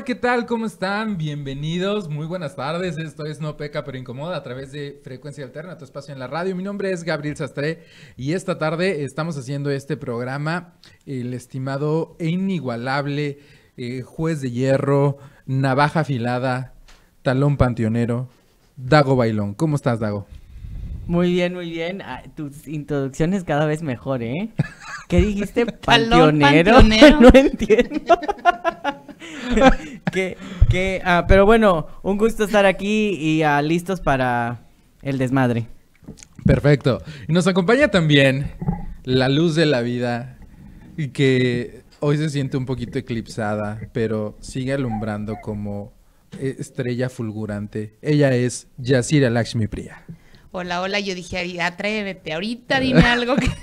¿qué tal? ¿Cómo están? Bienvenidos, muy buenas tardes. Esto es No Peca Pero Incomoda a través de Frecuencia Alterna, tu espacio en la radio. Mi nombre es Gabriel Sastre y esta tarde estamos haciendo este programa, el estimado e inigualable juez de hierro, navaja afilada, talón panteonero, Dago Bailón. ¿Cómo estás, Dago? Muy bien, muy bien. Tus introducciones cada vez mejor, ¿eh? ¿Qué dijiste? ¿Panteonero? No entiendo. Pero bueno, un gusto estar aquí y listos para el desmadre. Perfecto. Y nos acompaña también la luz de la vida y que hoy se siente un poquito eclipsada, pero sigue alumbrando como estrella fulgurante. Ella es Yasira Lakshmi Priya. Hola, hola, yo dije, atrévete, ahorita dime algo que...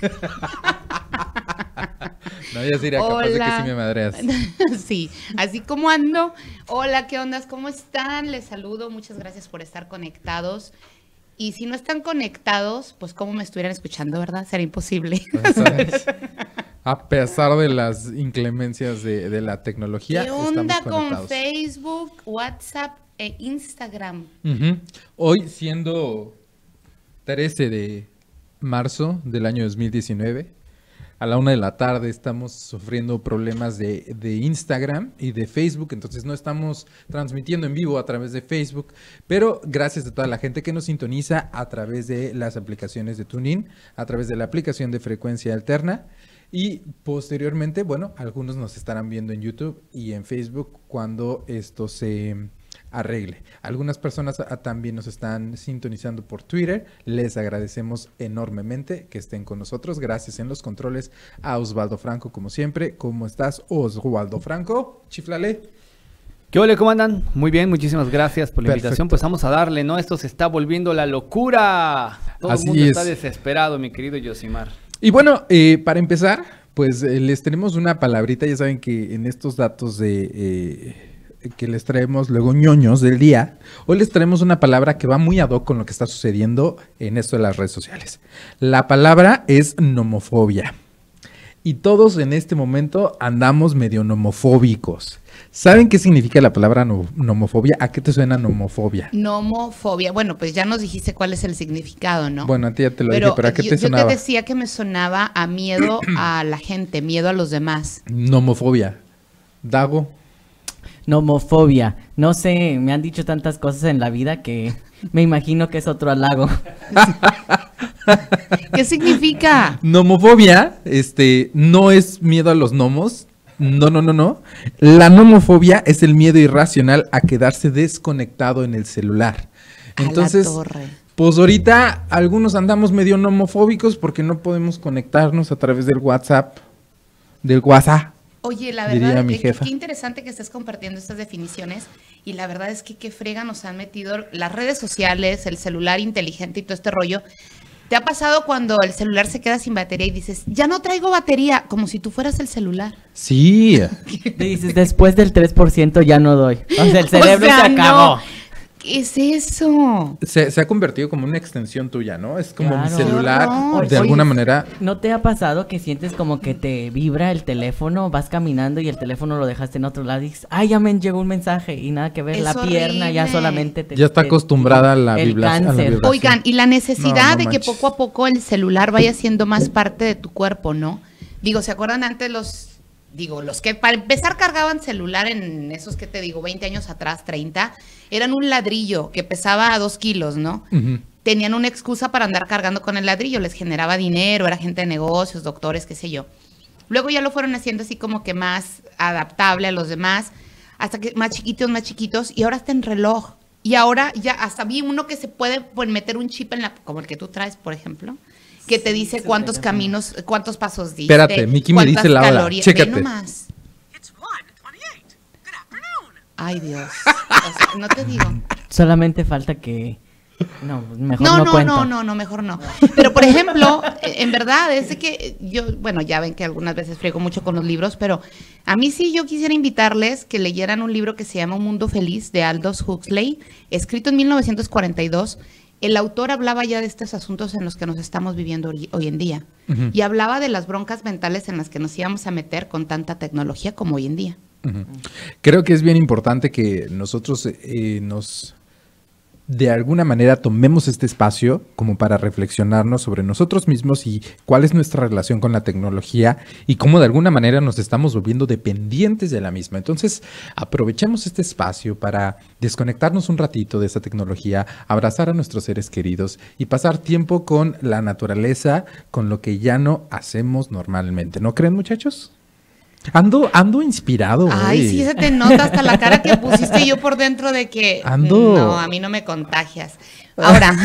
No, Yasira, capaz de que sí me madreas. Sí, así como ando. Hola, ¿qué ondas? ¿Cómo están? Les saludo, muchas gracias por estar conectados. Y si no están conectados, pues cómo me estuvieran escuchando, ¿verdad? Será imposible. Pues, a pesar de las inclemencias de la tecnología, ¿qué onda estamos conectados con Facebook, WhatsApp e Instagram? Hoy siendo 13 de marzo del año 2019, a la 1 de la tarde estamos sufriendo problemas de Instagram y de Facebook, entonces no estamos transmitiendo en vivo a través de Facebook, pero gracias a toda la gente que nos sintoniza a través de las aplicaciones de TuneIn, a través de la aplicación de Frecuencia Alterna y posteriormente, bueno, algunos nos estarán viendo en YouTube y en Facebook cuando esto se arregle. Algunas personas también nos están sintonizando por Twitter. Les agradecemos enormemente que estén con nosotros. Gracias en los controles a Osvaldo Franco, como siempre. ¿Cómo estás, Osvaldo Franco? Chiflale. ¿Qué ole? ¿Cómo andan? Muy bien, muchísimas gracias por la invitación. Pues vamos a darle, ¿no? Esto se está volviendo la locura. Todo el mundo está desesperado, mi querido Yosimar. Y bueno, para empezar, pues les tenemos una palabrita. Ya saben que en estos datos que les traemos luego ñoños del día, hoy les traemos una palabra que va muy ad hoc con lo que está sucediendo en esto de las redes sociales. La palabra es nomofobia. Y todos en este momento andamos medio nomofóbicos. ¿Saben qué significa la palabra nomofobia? ¿A qué te suena nomofobia? Nomofobia. Bueno, pues ya nos dijiste cuál es el significado, ¿no? Bueno, a ti ya te lo dije, pero ¿a qué te sonaba? Yo te decía que me sonaba a miedo a la gente, miedo a los demás. Nomofobia. Dago. Nomofobia. No sé, me han dicho tantas cosas en la vida que me imagino que es otro halago. ¿Qué significa? Nomofobia, no es miedo a los gnomos. No. La nomofobia es el miedo irracional a quedarse desconectado en el celular. Entonces, pues ahorita algunos andamos medio nomofóbicos porque no podemos conectarnos a través del WhatsApp. Oye, la verdad es que qué interesante que estés compartiendo estas definiciones y la verdad es que qué frega nos han metido las redes sociales, el celular inteligente y todo este rollo. ¿Te ha pasado cuando el celular se queda sin batería y dices, ya no traigo batería, como si tú fueras el celular? Sí. Te dices, después del 3% ya no doy. O sea, el cerebro se acabó. No. ¿Qué es eso? Se ha convertido como una extensión tuya, ¿no? Es como claro, mi celular, de alguna manera. ¿No te ha pasado que sientes como que te vibra el teléfono? Vas caminando y el teléfono lo dejaste en otro lado y dices, ay, ya me llegó un mensaje y nada que ver, es la pierna horrible. Ya solamente ya está acostumbrada a la vibración. Oigan, y la necesidad de que poco a poco el celular vaya siendo más parte de tu cuerpo, ¿no? Digo, ¿se acuerdan antes los que para empezar cargaban celular en esos, ¿qué te digo? 20 años atrás, 30, eran un ladrillo que pesaba 2 kilos, ¿no? Tenían una excusa para andar cargando con el ladrillo, les generaba dinero, era gente de negocios, doctores, qué sé yo. Luego ya lo fueron haciendo así como que más adaptable a los demás, hasta que más chiquitos, y ahora está en reloj. Y ahora ya hasta vi uno que se puede meter un chip en como el que tú traes, por ejemplo, que te dice cuántos caminos, cuántos pasos diste. Espérate, Miki me dice la hora. Chécate. Ve nomás. Ay, Dios. O sea, no te digo. Solamente falta que... No, mejor no cuento. No, mejor no. Pero, por ejemplo, en verdad, es de que yo, bueno, ya ven que algunas veces friego mucho con los libros, pero a mí sí yo quisiera invitarles que leyeran un libro que se llama Un Mundo Feliz, de Aldous Huxley, escrito en 1942. El autor hablaba ya de estos asuntos en los que nos estamos viviendo hoy en día. Y hablaba de las broncas mentales en las que nos íbamos a meter con tanta tecnología como hoy en día. Creo que es bien importante que nosotros de alguna manera tomemos este espacio como para reflexionarnos sobre nosotros mismos y cuál es nuestra relación con la tecnología y cómo de alguna manera nos estamos volviendo dependientes de la misma. Entonces, aprovechemos este espacio para desconectarnos un ratito de esa tecnología, abrazar a nuestros seres queridos y pasar tiempo con la naturaleza, con lo que ya no hacemos normalmente. ¿No creen, muchachos? Ando inspirado. Ay, sí, se te nota hasta la cara que pusiste yo por dentro de que no, a mí no me contagias. Ahora.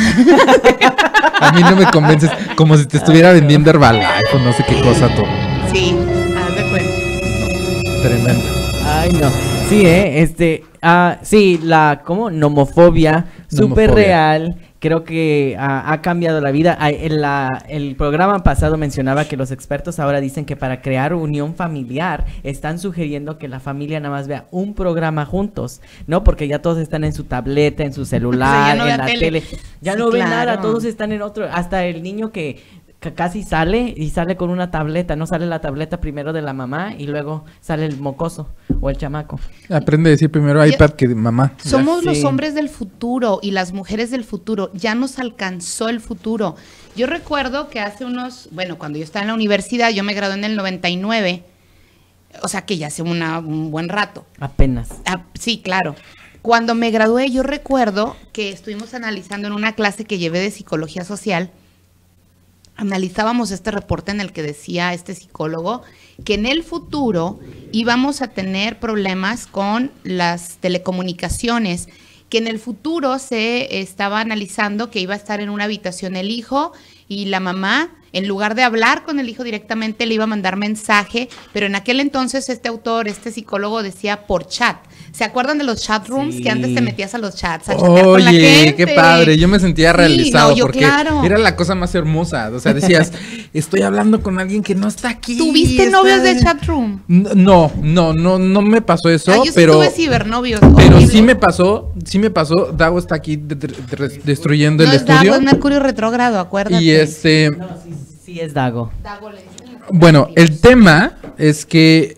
A mí no me convences, como si te estuviera vendiendo Herbalife o no sé qué cosa tú. Sí, haz de cuenta. No, tremendo. Ay, no. Sí, sí, la, ¿cómo? Nomofobia, súper real. Creo que ha cambiado la vida. El programa pasado mencionaba que los expertos ahora dicen que para crear unión familiar están sugiriendo que la familia nada más vea un programa juntos, ¿no? Porque ya todos están en su tableta, en su celular, en la tele. Ya no ven nada, todos están en otro. Hasta el niño que casi sale y sale con una tableta, no sale la tableta primero de la mamá y luego sale el mocoso o el chamaco. Aprende a decir primero iPad que mamá. Somos los hombres del futuro y las mujeres del futuro, ya nos alcanzó el futuro. Yo recuerdo que hace cuando yo estaba en la universidad, yo me gradué en el 99, o sea que ya hace un buen rato. Apenas. Sí, claro. Cuando me gradué yo recuerdo que estuvimos analizando en una clase que llevé de psicología social. Analizábamos este reporte en el que decía este psicólogo que en el futuro íbamos a tener problemas con las telecomunicaciones, que en el futuro se estaba analizando que iba a estar en una habitación el hijo y la mamá, en lugar de hablar con el hijo directamente, le iba a mandar mensaje, pero en aquel entonces este psicólogo decía por chat. ¿Se acuerdan de los chat rooms? Sí. Que antes te metías a los chats a chatear con la gente? Qué padre, yo me sentía realizado porque era la cosa más hermosa, o sea, decías, estoy hablando con alguien que no está aquí. ¿Tuviste novios de chat room? No me pasó eso, yo pero sí tuve cibernovios. Pero sí me pasó, Dago está aquí destruyendo el estudio. Dago es Mercurio retrógrado, acuérdate. Y No, sí es Dago. Bueno, el tema es que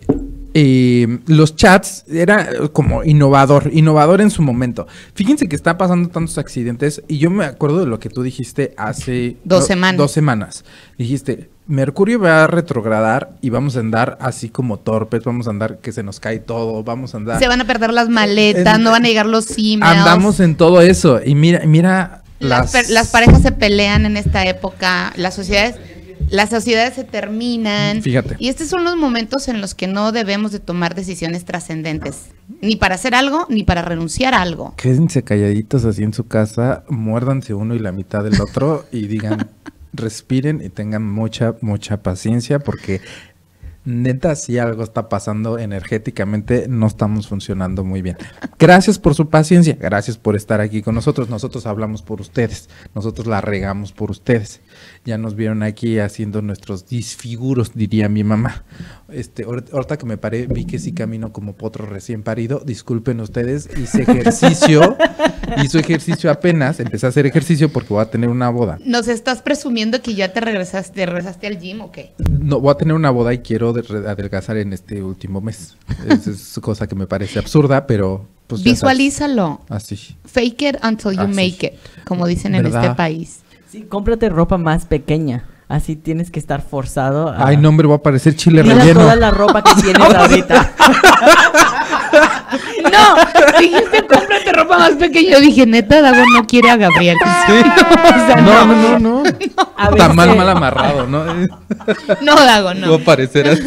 los chats era como innovador en su momento. Fíjense que está pasando tantos accidentes y yo me acuerdo de lo que tú dijiste hace 2 semanas. 2 semanas. Dijiste, Mercurio va a retrogradar y vamos a andar así como torpes, vamos a andar que se nos cae todo, vamos a andar. Se van a perder las maletas, no van a llegar los emails. Andamos en todo eso y mira las parejas se pelean en esta época, las sociedades se terminan. Fíjate. Y estos son los momentos en los que no debemos de tomar decisiones trascendentes. Ni para hacer algo, ni para renunciar a algo. Quédense calladitos así en su casa, muérdanse uno y la mitad del otro y digan, respiren y tengan mucha paciencia porque neta, si algo está pasando energéticamente, no estamos funcionando muy bien. Gracias por su paciencia, gracias por estar aquí con nosotros. Nosotros hablamos por ustedes, nosotros la regamos por ustedes. Ya nos vieron aquí haciendo nuestros disfiguros, diría mi mamá. Ahorita que me paré, vi que sí camino como potro recién parido. Disculpen ustedes, hice ejercicio apenas, empecé a hacer ejercicio porque voy a tener una boda. ¿Nos estás presumiendo que ya te regresaste al gym o qué? No, voy a tener una boda y quiero adelgazar en este último mes. Es cosa que me parece absurda, pero pues visualízalo. Así. Fake it until you make it, como dicen en este país. Sí, cómprate ropa más pequeña. Así tienes que estar forzado a... Ay, no, hombre, va a parecer chile Mira relleno. Toda la ropa que tienes ahorita. No, dijiste cómprate ropa más pequeña. Yo dije, neta, Dago no quiere a Gabriel. Sí. No. Está mal amarrado, ¿no? No, Dago, no. Va a parecer así.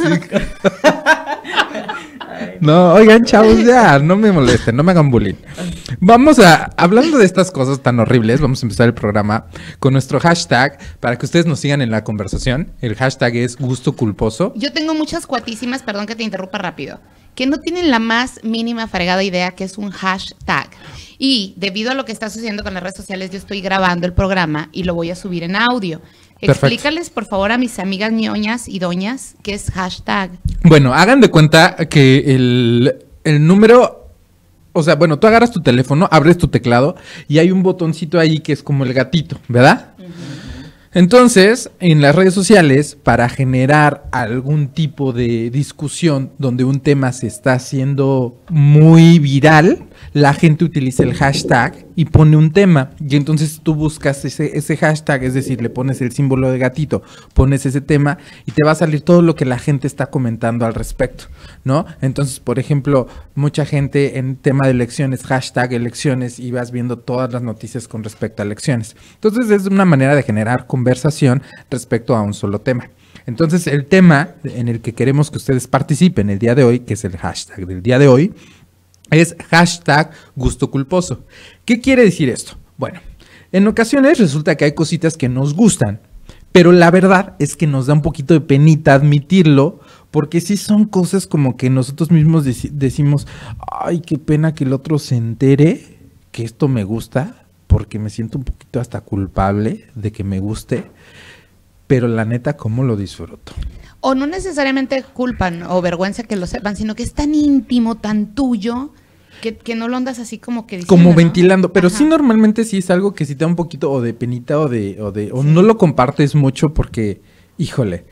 No, oigan, chavos, ya, no me molesten, no me hagan bullying. Hablando de estas cosas tan horribles, vamos a empezar el programa con nuestro hashtag para que ustedes nos sigan en la conversación. El hashtag es gusto culposo. Yo tengo muchas cuatísimas, perdón que te interrumpa rápido, que no tienen la más mínima fregada idea que es un hashtag. Y debido a lo que está sucediendo con las redes sociales, yo estoy grabando el programa y lo voy a subir en audio. Perfecto. Explícales, por favor, a mis amigas ñoñas y doñas qué es hashtag. Bueno, hagan de cuenta que el número, o sea, bueno, tú agarras tu teléfono, abres tu teclado y hay un botoncito ahí que es como el gatito, ¿verdad? Uh-huh. Entonces, en las redes sociales, para generar algún tipo de discusión donde un tema se está haciendo muy viral, la gente utiliza el hashtag y pone un tema. Y entonces tú buscas ese hashtag, es decir, le pones el símbolo de gatito, pones ese tema y te va a salir todo lo que la gente está comentando al respecto, ¿no? Entonces, por ejemplo, mucha gente en tema de elecciones, hashtag elecciones, y vas viendo todas las noticias con respecto a elecciones. Entonces, es una manera de generar conversación respecto a un solo tema. Entonces, el tema en el que queremos que ustedes participen el día de hoy, que es el hashtag del día de hoy, es hashtag gusto culposo. ¿Qué quiere decir esto? Bueno, en ocasiones resulta que hay cositas que nos gustan, pero la verdad es que nos da un poquito de penita admitirlo, porque sí son cosas como que nosotros mismos decimos, ay, qué pena que el otro se entere que esto me gusta, porque me siento un poquito hasta culpable de que me guste, pero la neta, ¿cómo lo disfruto? O no necesariamente culpan o vergüenza que lo sepan, sino que es tan íntimo, tan tuyo, que no lo andas así como que diciendo, como ventilando, ¿no? Pero sí, normalmente sí es algo que sí te da un poquito o de penita o no lo compartes mucho porque, híjole,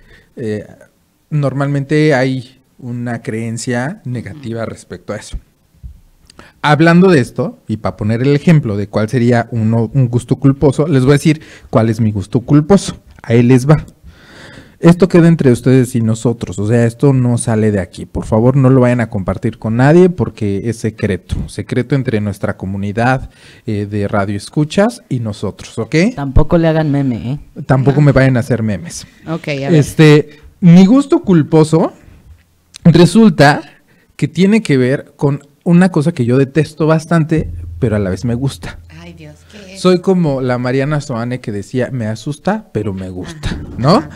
normalmente hay una creencia negativa respecto a eso. Hablando de esto, y para poner el ejemplo de cuál sería un gusto culposo, les voy a decir cuál es mi gusto culposo. Ahí les va. Esto queda entre ustedes y nosotros, o sea, esto no sale de aquí. Por favor, no lo vayan a compartir con nadie porque es secreto entre nuestra comunidad de radio escuchas y nosotros, ¿ok? Tampoco le hagan meme, ¿eh? Tampoco me vayan a hacer memes. Ok, a ver. Mi gusto culposo resulta que tiene que ver con una cosa que yo detesto bastante, pero a la vez me gusta. Ay, Dios, ¿qué es? Soy como la Mariana Soane que decía, me asusta, pero me gusta, ¿no? Ajá.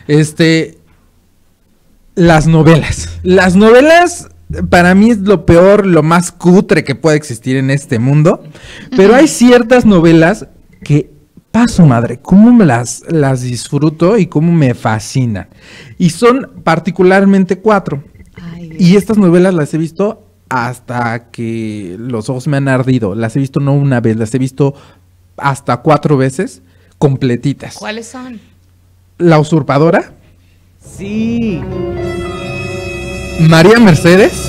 Las novelas. Las novelas para mí es lo peor, lo más cutre que puede existir en este mundo. Pero hay ciertas novelas que, paso madre, cómo me las disfruto y cómo me fascinan. Y son particularmente 4. Ay, y estas novelas las he visto hasta que los ojos me han ardido. Las he visto no una vez, las he visto hasta 4 veces completitas. ¿Cuáles son? La usurpadora. Sí. María Mercedes.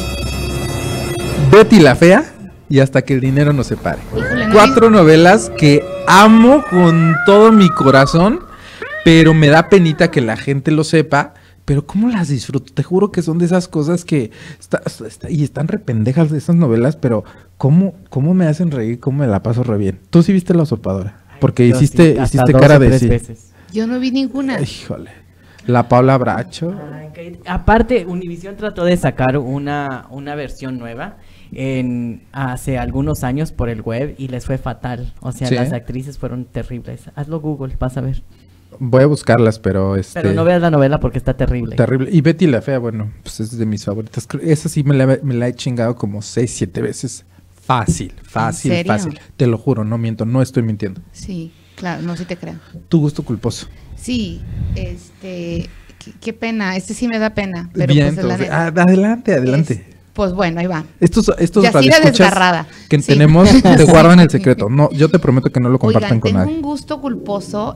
Betty la Fea. Y Hasta que el dinero nos separe. Híjole, 4 novelas que amo con todo mi corazón, pero me da penita que la gente lo sepa. Pero cómo las disfruto, te juro que son de esas cosas que y están re pendejas de esas novelas, pero cómo me hacen reír, cómo me la paso re bien. ¿Tú sí viste La Usurpadora? Porque hiciste cara de sí. Veces. Yo no vi ninguna. Híjole. La Paula Bracho. Aparte, Univision trató de sacar una versión nueva hace algunos años por el web y les fue fatal. O sea, ¿sí? Las actrices fueron terribles. Hazlo Google, vas a ver. Voy a buscarlas, pero Pero no veas la novela porque está terrible. Terrible. Y Betty la Fea, bueno, pues es de mis favoritas. Esa sí me la he chingado como 6, 7 veces. Fácil. Te lo juro, no miento, no estoy mintiendo. Sí, claro, no, sí te creo. Tu gusto culposo. Sí, qué pena, sí me da pena. Pero bien, pues entonces, adelante. Pues bueno, ahí va. Estos radioescuchas que tenemos te guardan el secreto. No, yo te prometo que no lo compartan con nadie. Tengo un gusto culposo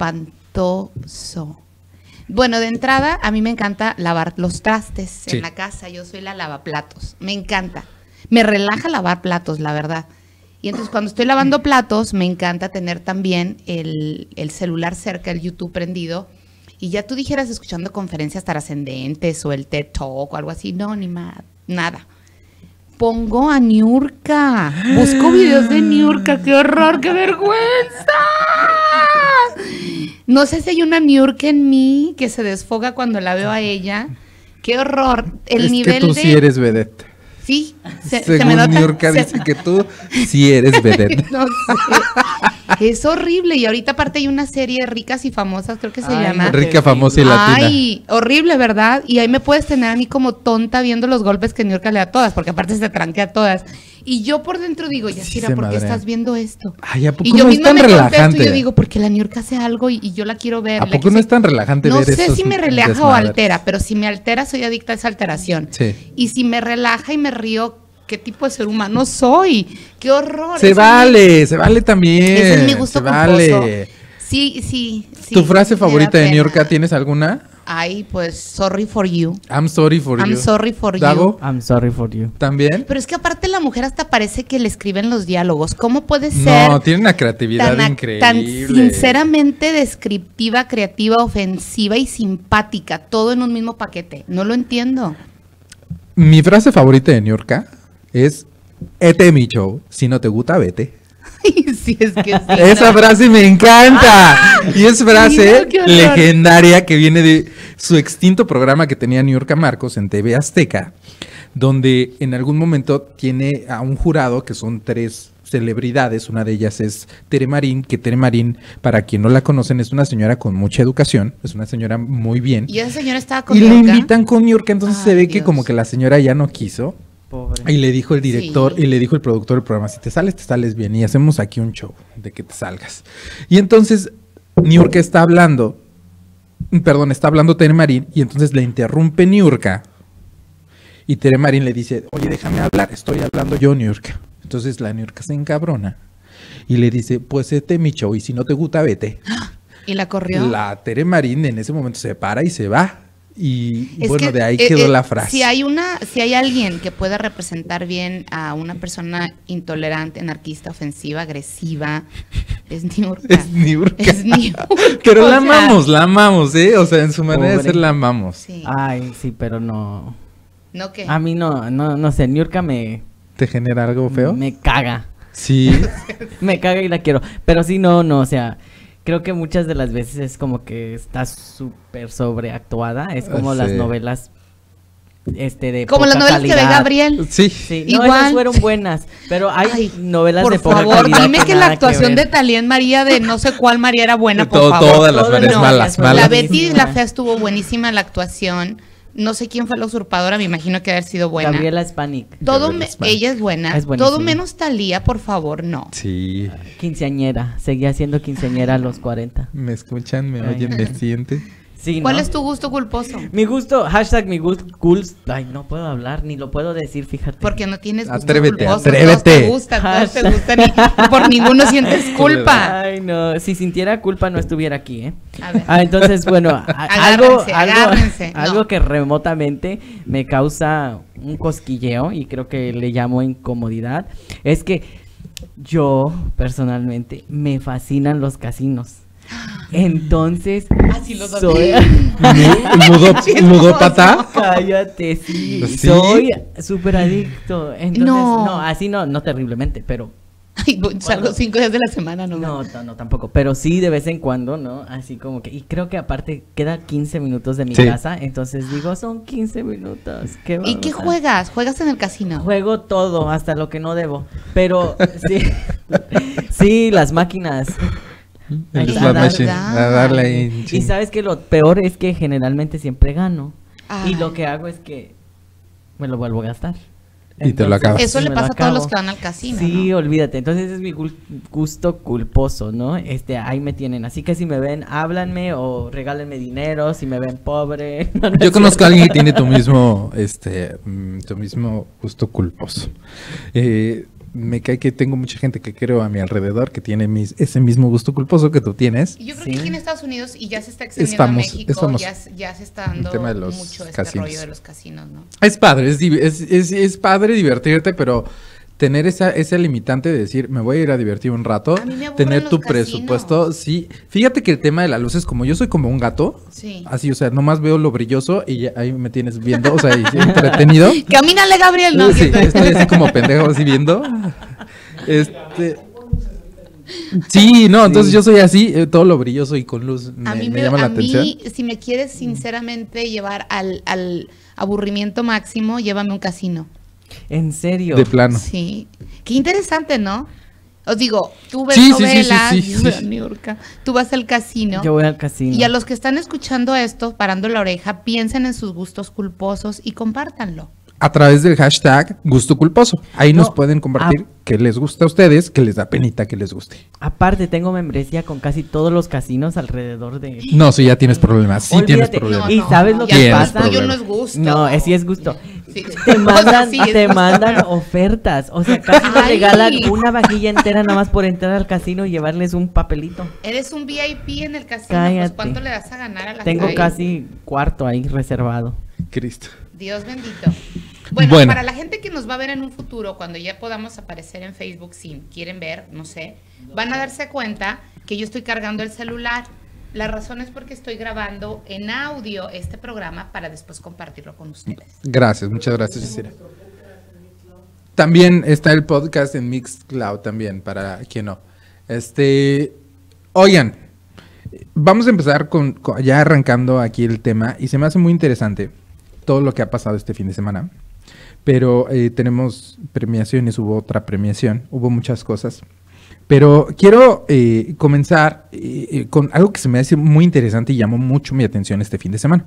espantoso. Bueno, de entrada, a mí me encanta lavar los trastes en la casa. Yo soy la lavaplatos. Me encanta. Me relaja lavar platos, la verdad. Y entonces cuando estoy lavando platos, me encanta tener también el celular cerca, el YouTube prendido. Y ya tú dijeras escuchando conferencias trascendentes o el TED Talk o algo así. No, ni nada. Pongo a Niurka. Busco videos de Niurka. ¡Qué horror! ¡Qué vergüenza! No sé si hay una Niurka en mí que se desfoga cuando la veo a ella. ¡Qué horror! Es que tú sí eres vedette. Sí, según me nota. Niurka dice que tú sí eres vedette. No sé. Es horrible. Y ahorita aparte hay una serie Ricas y Famosas, creo que se llama. Rica, famosa y latina. Ay, horrible, ¿verdad? Y ahí me puedes tener a mí como tonta viendo los golpes que Niurka le da a todas, porque aparte se tranquea a todas. Y yo por dentro digo, Yasira, ¿por qué estás viendo esto? Ay, ¿a poco y yo no es tan relajante? Y yo digo, porque la Niurka hace algo y yo la quiero ver. ¿A poco no es tan relajante ver eso? No sé si me relaja o altera, pero si me altera soy adicta a esa alteración. Sí. Y si me relaja y me río, ¿qué tipo de ser humano soy? ¡Qué horror! Se vale también. Ese es mi gusto culposo. Sí. ¿Tu frase favorita de Niurka tienes alguna? Ay, pues, sorry for you. I'm sorry for you. I'm sorry for ¿Dago? you. I'm sorry for you. ¿También? Pero es que aparte la mujer hasta parece que le escriben los diálogos. ¿Cómo puede ser? No, tiene una creatividad increíble. Tan sinceramente descriptiva, creativa, ofensiva y simpática. Todo en un mismo paquete. No lo entiendo. Mi frase favorita de Niurka es: Ete mi show, si no te gusta, vete. Sí, es que sí. Esa frase me encanta. Y es frase qué horror. legendaria que viene de su extinto programa que tenía Niurka Marcos en TV Azteca, donde en algún momento tiene a un jurado que son 3 celebridades. Una de ellas es Tere Marín, que Tere Marín, para quien no la conocen, es una señora con mucha educación, es una señora muy bien. Y esa señora estaba con Y le Niurka. invitan con Niurka, entonces Ay, se ve que Dios. como que la señora ya no quiso. Pobre. Y le dijo el director, Sí. y le dijo el productor del programa: si te sales bien, y hacemos aquí un show de que te salgas. Y entonces Niurka está hablando Tere Marín, y entonces le interrumpe Niurka. Y Tere Marín le dice: oye, déjame hablar, estoy hablando yo, Niurka. Entonces la Niurka se encabrona y le dice: pues este es mi show, y si no te gusta, vete. ¿Y la corrió? La Tere Marín en ese momento se para y se va. Y Es bueno, que, de ahí quedó la frase. Si hay alguien que pueda representar bien a una persona intolerante, anarquista, ofensiva, agresiva, es Niurka. Es Niurka. Es Niurka. Pero O la sea, amamos, ¿eh? O sea, en su manera de Pobre. ser la amamos. Sí. Ay, sí, pero no. ¿No qué? A mí no sé, Niurka me ¿Te genera algo feo? me caga. Sí. Me caga y la quiero. Pero sí, no, o sea, creo que muchas de las veces es como que está súper sobreactuada. Es como las Sí. novelas de Como las poca novelas que ve calidad. Gabriel. Sí. Sí, no, Igual. esas fueron buenas, pero hay Ay, novelas por de poca favor, calidad. dime que la nada actuación de ver. Talía en María de no sé cuál María era buena, por Todo- favor. todas las Todas Marías no, malas, las malas. La buenísima. Betty la Fea estuvo buenísima en la actuación. No sé quién fue la usurpadora, me imagino que haber sido buena. Gabriela Spanik, Gabriela Spanik. Ella es buena. Es buenísima. Todo menos Talía, por favor, no. Sí. quinceañera, seguía siendo quinceañera a los 40. ¿Me escuchan? ¿Me Ay. oyen? ¿Me sienten? Sí, ¿Cuál ¿no? es tu gusto culposo? Mi gusto, hashtag mi gusto, ay, no puedo hablar, ni lo puedo decir, fíjate. Porque no tienes gusto Atrévete, culposo. atrévete. Todos te gustan, todos te gustan y por ninguno sientes culpa. Ay, no, si sintiera culpa no estuviera aquí, ¿eh? A ver. Entonces, bueno, Agárrense, agárrense. algo No. que remotamente me causa un cosquilleo y creo que le llamo incomodidad, es que yo, personalmente, me fascinan los casinos. Entonces, Así lo soy... ¿Ludópata? Cállate, sí. ¿Sí? Soy súper adicto. Entonces, No. no, así no terriblemente, pero Ay, salgo 5 días de la semana, no. no tampoco. Pero sí de vez en cuando, ¿no? Así como que, y creo que aparte queda 15 minutos de mi Sí. casa, entonces digo, son 15 minutos. ¿Qué ¿Y qué vamos a- juegas? ¿Juegas en el casino? Juego todo, hasta lo que no debo. Pero sí, sí, las máquinas. El A slot dar- machine. A darle ahí. Y sabes que lo peor es que generalmente siempre gano. Ay. Y lo que hago es que me lo vuelvo a gastar. Y te lo acabas. Eso le me lo pasa a todos los acabo. que van al casino, Sí, ¿no? olvídate. Entonces ese es mi gusto culposo, ¿no? Ahí me tienen. Así que si me ven, háblanme o regálenme dinero. Si me ven pobre. No, no Yo es conozco cierto. a alguien que tiene tu mismo gusto culposo. Me cae que tengo mucha gente que creo a mi alrededor que tiene ese mismo gusto culposo que tú tienes. Y yo creo Sí. que aquí en Estados Unidos, y ya se está extendiendo famoso, a México, es famoso. ya se está dando tema de los mucho este casinos. rollo de los casinos, ¿no? Es padre, es padre divertirte, pero tener esa limitante de decir, me voy a ir a divertir un rato, A mí me aburren tener los tu casinos. presupuesto, sí. Fíjate que el tema de las luces, como yo soy como un gato, Sí. así, o sea, nomás veo lo brilloso y ya ahí me tienes viendo, o sea, y entretenido. ¡Camínale, Gabriel! No, Sí, estoy así como pendejo, así viendo. Sí, no, entonces yo soy así, todo lo brilloso y con luz A mí, me llama la atención. si me quieres sinceramente llevar al aburrimiento máximo, llévame a un casino. En serio. De plano. Sí. Qué interesante, ¿no? Os digo, tú ves Sí, sí, sí, novelas, sí, sí, yo veo sí. Niurka, tú vas al casino. Yo voy al casino. Y a los que están escuchando esto, parando la oreja, piensen en sus gustos culposos y compártanlo. a través del hashtag Gusto Culposo. Ahí nos pueden compartir qué les gusta a ustedes, qué les da penita que les guste. Aparte, tengo membresía con casi todos los casinos alrededor de... No, si ya tienes problemas, sí. Olvídate. Tienes problemas. ¿Y sabes lo que pasa? Yo no es gusto. No, sí es gusto. Sí. Te mandan ofertas, o sea, casi te regalan una vajilla entera nada más por entrar al casino y llevarles un papelito. Eres un VIP en el casino, Cállate. Pues ¿cuánto le vas a ganar a la Tengo casi cuarto ahí reservado. Cristo. Dios bendito. Bueno, para la gente que nos va a ver en un futuro, cuando ya podamos aparecer en Facebook, si quieren ver, no sé, van a darse cuenta que yo estoy cargando el celular. La razón es porque estoy grabando en audio este programa para después compartirlo con ustedes. Gracias, muchas gracias, Cecilia. También está el podcast en Mixcloud también, para quien no. Oigan, vamos a empezar con ya arrancando aquí el tema, y se me hace muy interesante todo lo que ha pasado este fin de semana. Pero tenemos premiaciones, hubo otra premiación, hubo muchas cosas. Pero quiero comenzar con algo que se me hace muy interesante y llamó mucho mi atención este fin de semana.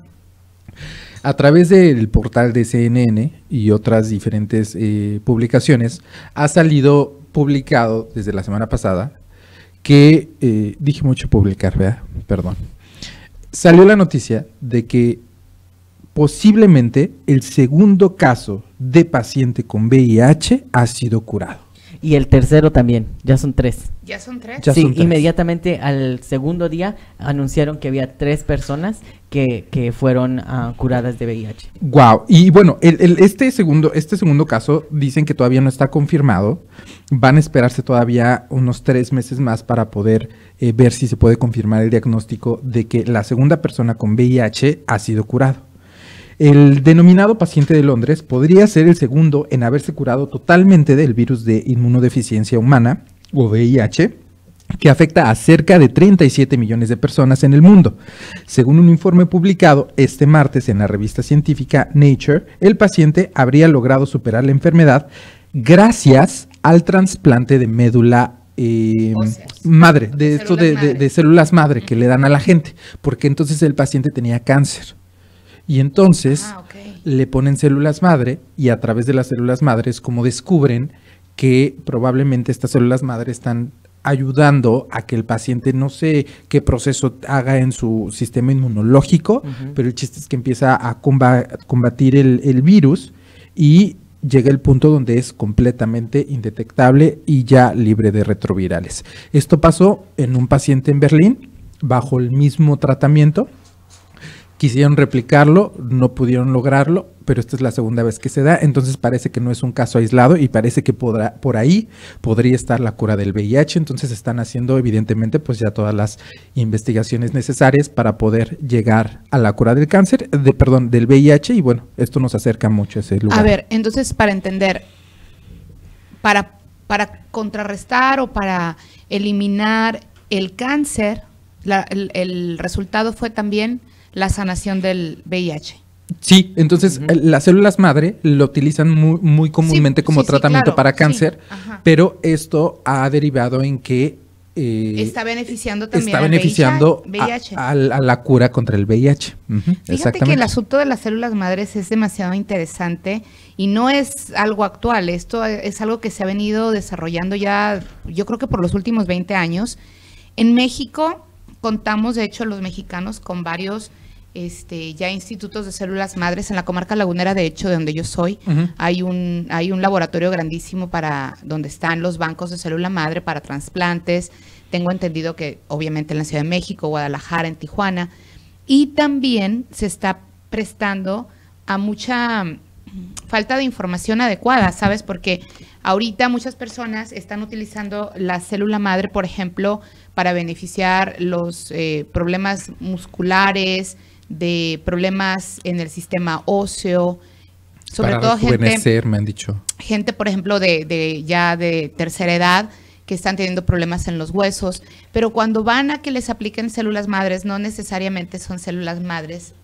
A través del portal de CNN y otras diferentes publicaciones, ha salido publicado desde la semana pasada que, dije mucho publicar, ¿verdad? Perdón. Salió la noticia de que posiblemente el segundo caso de paciente con VIH ha sido curado. Y el tercero también, ya son 3. ¿Ya son 3? Sí, son 3. Inmediatamente al segundo día anunciaron que había 3 personas que fueron curadas de VIH. Wow. Y bueno, este segundo caso dicen que todavía no está confirmado. Van a esperarse todavía unos 3 meses más para poder ver si se puede confirmar el diagnóstico de que la segunda persona con VIH ha sido curado. El denominado paciente de Londres podría ser el segundo en haberse curado totalmente del virus de inmunodeficiencia humana, o VIH, que afecta a cerca de 37 millones de personas en el mundo. Según un informe publicado este martes en la revista científica Nature, el paciente habría logrado superar la enfermedad gracias al trasplante de médula madre, de células madre que le dan a la gente, porque entonces el paciente tenía cáncer. Y entonces le ponen células madre, y a través de las células madres como descubren que probablemente estas células madre están ayudando a que el paciente no sé qué proceso haga en su sistema inmunológico, pero el chiste es que empieza a combatir el virus y llega el punto donde es completamente indetectable y ya libre de retrovirales. Esto pasó en un paciente en Berlín bajo el mismo tratamiento. Quisieron replicarlo, no pudieron lograrlo, pero esta es la segunda vez que se da, entonces parece que no es un caso aislado y parece que por ahí podría estar la cura del VIH, entonces están haciendo evidentemente pues ya todas las investigaciones necesarias para poder llegar a la cura del cáncer, del VIH, y bueno, esto nos acerca mucho a ese lugar. A ver, entonces para entender, para contrarrestar o para eliminar el cáncer, el resultado fue también la sanación del VIH. Sí, entonces las células madre lo utilizan muy comúnmente como tratamiento para cáncer, pero esto ha derivado en que está beneficiando también VIH. A la cura contra el VIH. Fíjate que el asunto de las células madres es demasiado interesante y no es algo actual. Esto es algo que se ha venido desarrollando ya, yo creo que por los últimos 20 años. En México contamos, de hecho, los mexicanos con varios ya institutos de células madres. En la comarca lagunera, de hecho, de donde yo soy, hay un laboratorio grandísimo para donde están los bancos de célula madre para trasplantes. Tengo entendido que obviamente en la Ciudad de México, Guadalajara, en Tijuana, y también se está prestando a mucha falta de información adecuada, ¿sabes? Porque ahorita muchas personas están utilizando la célula madre, por ejemplo, para beneficiar los problemas musculares, de problemas en el sistema óseo, sobre todo gente, me han dicho. Gente, por ejemplo, de tercera edad, que están teniendo problemas en los huesos, pero cuando van a que les apliquen células madres, no necesariamente son células madres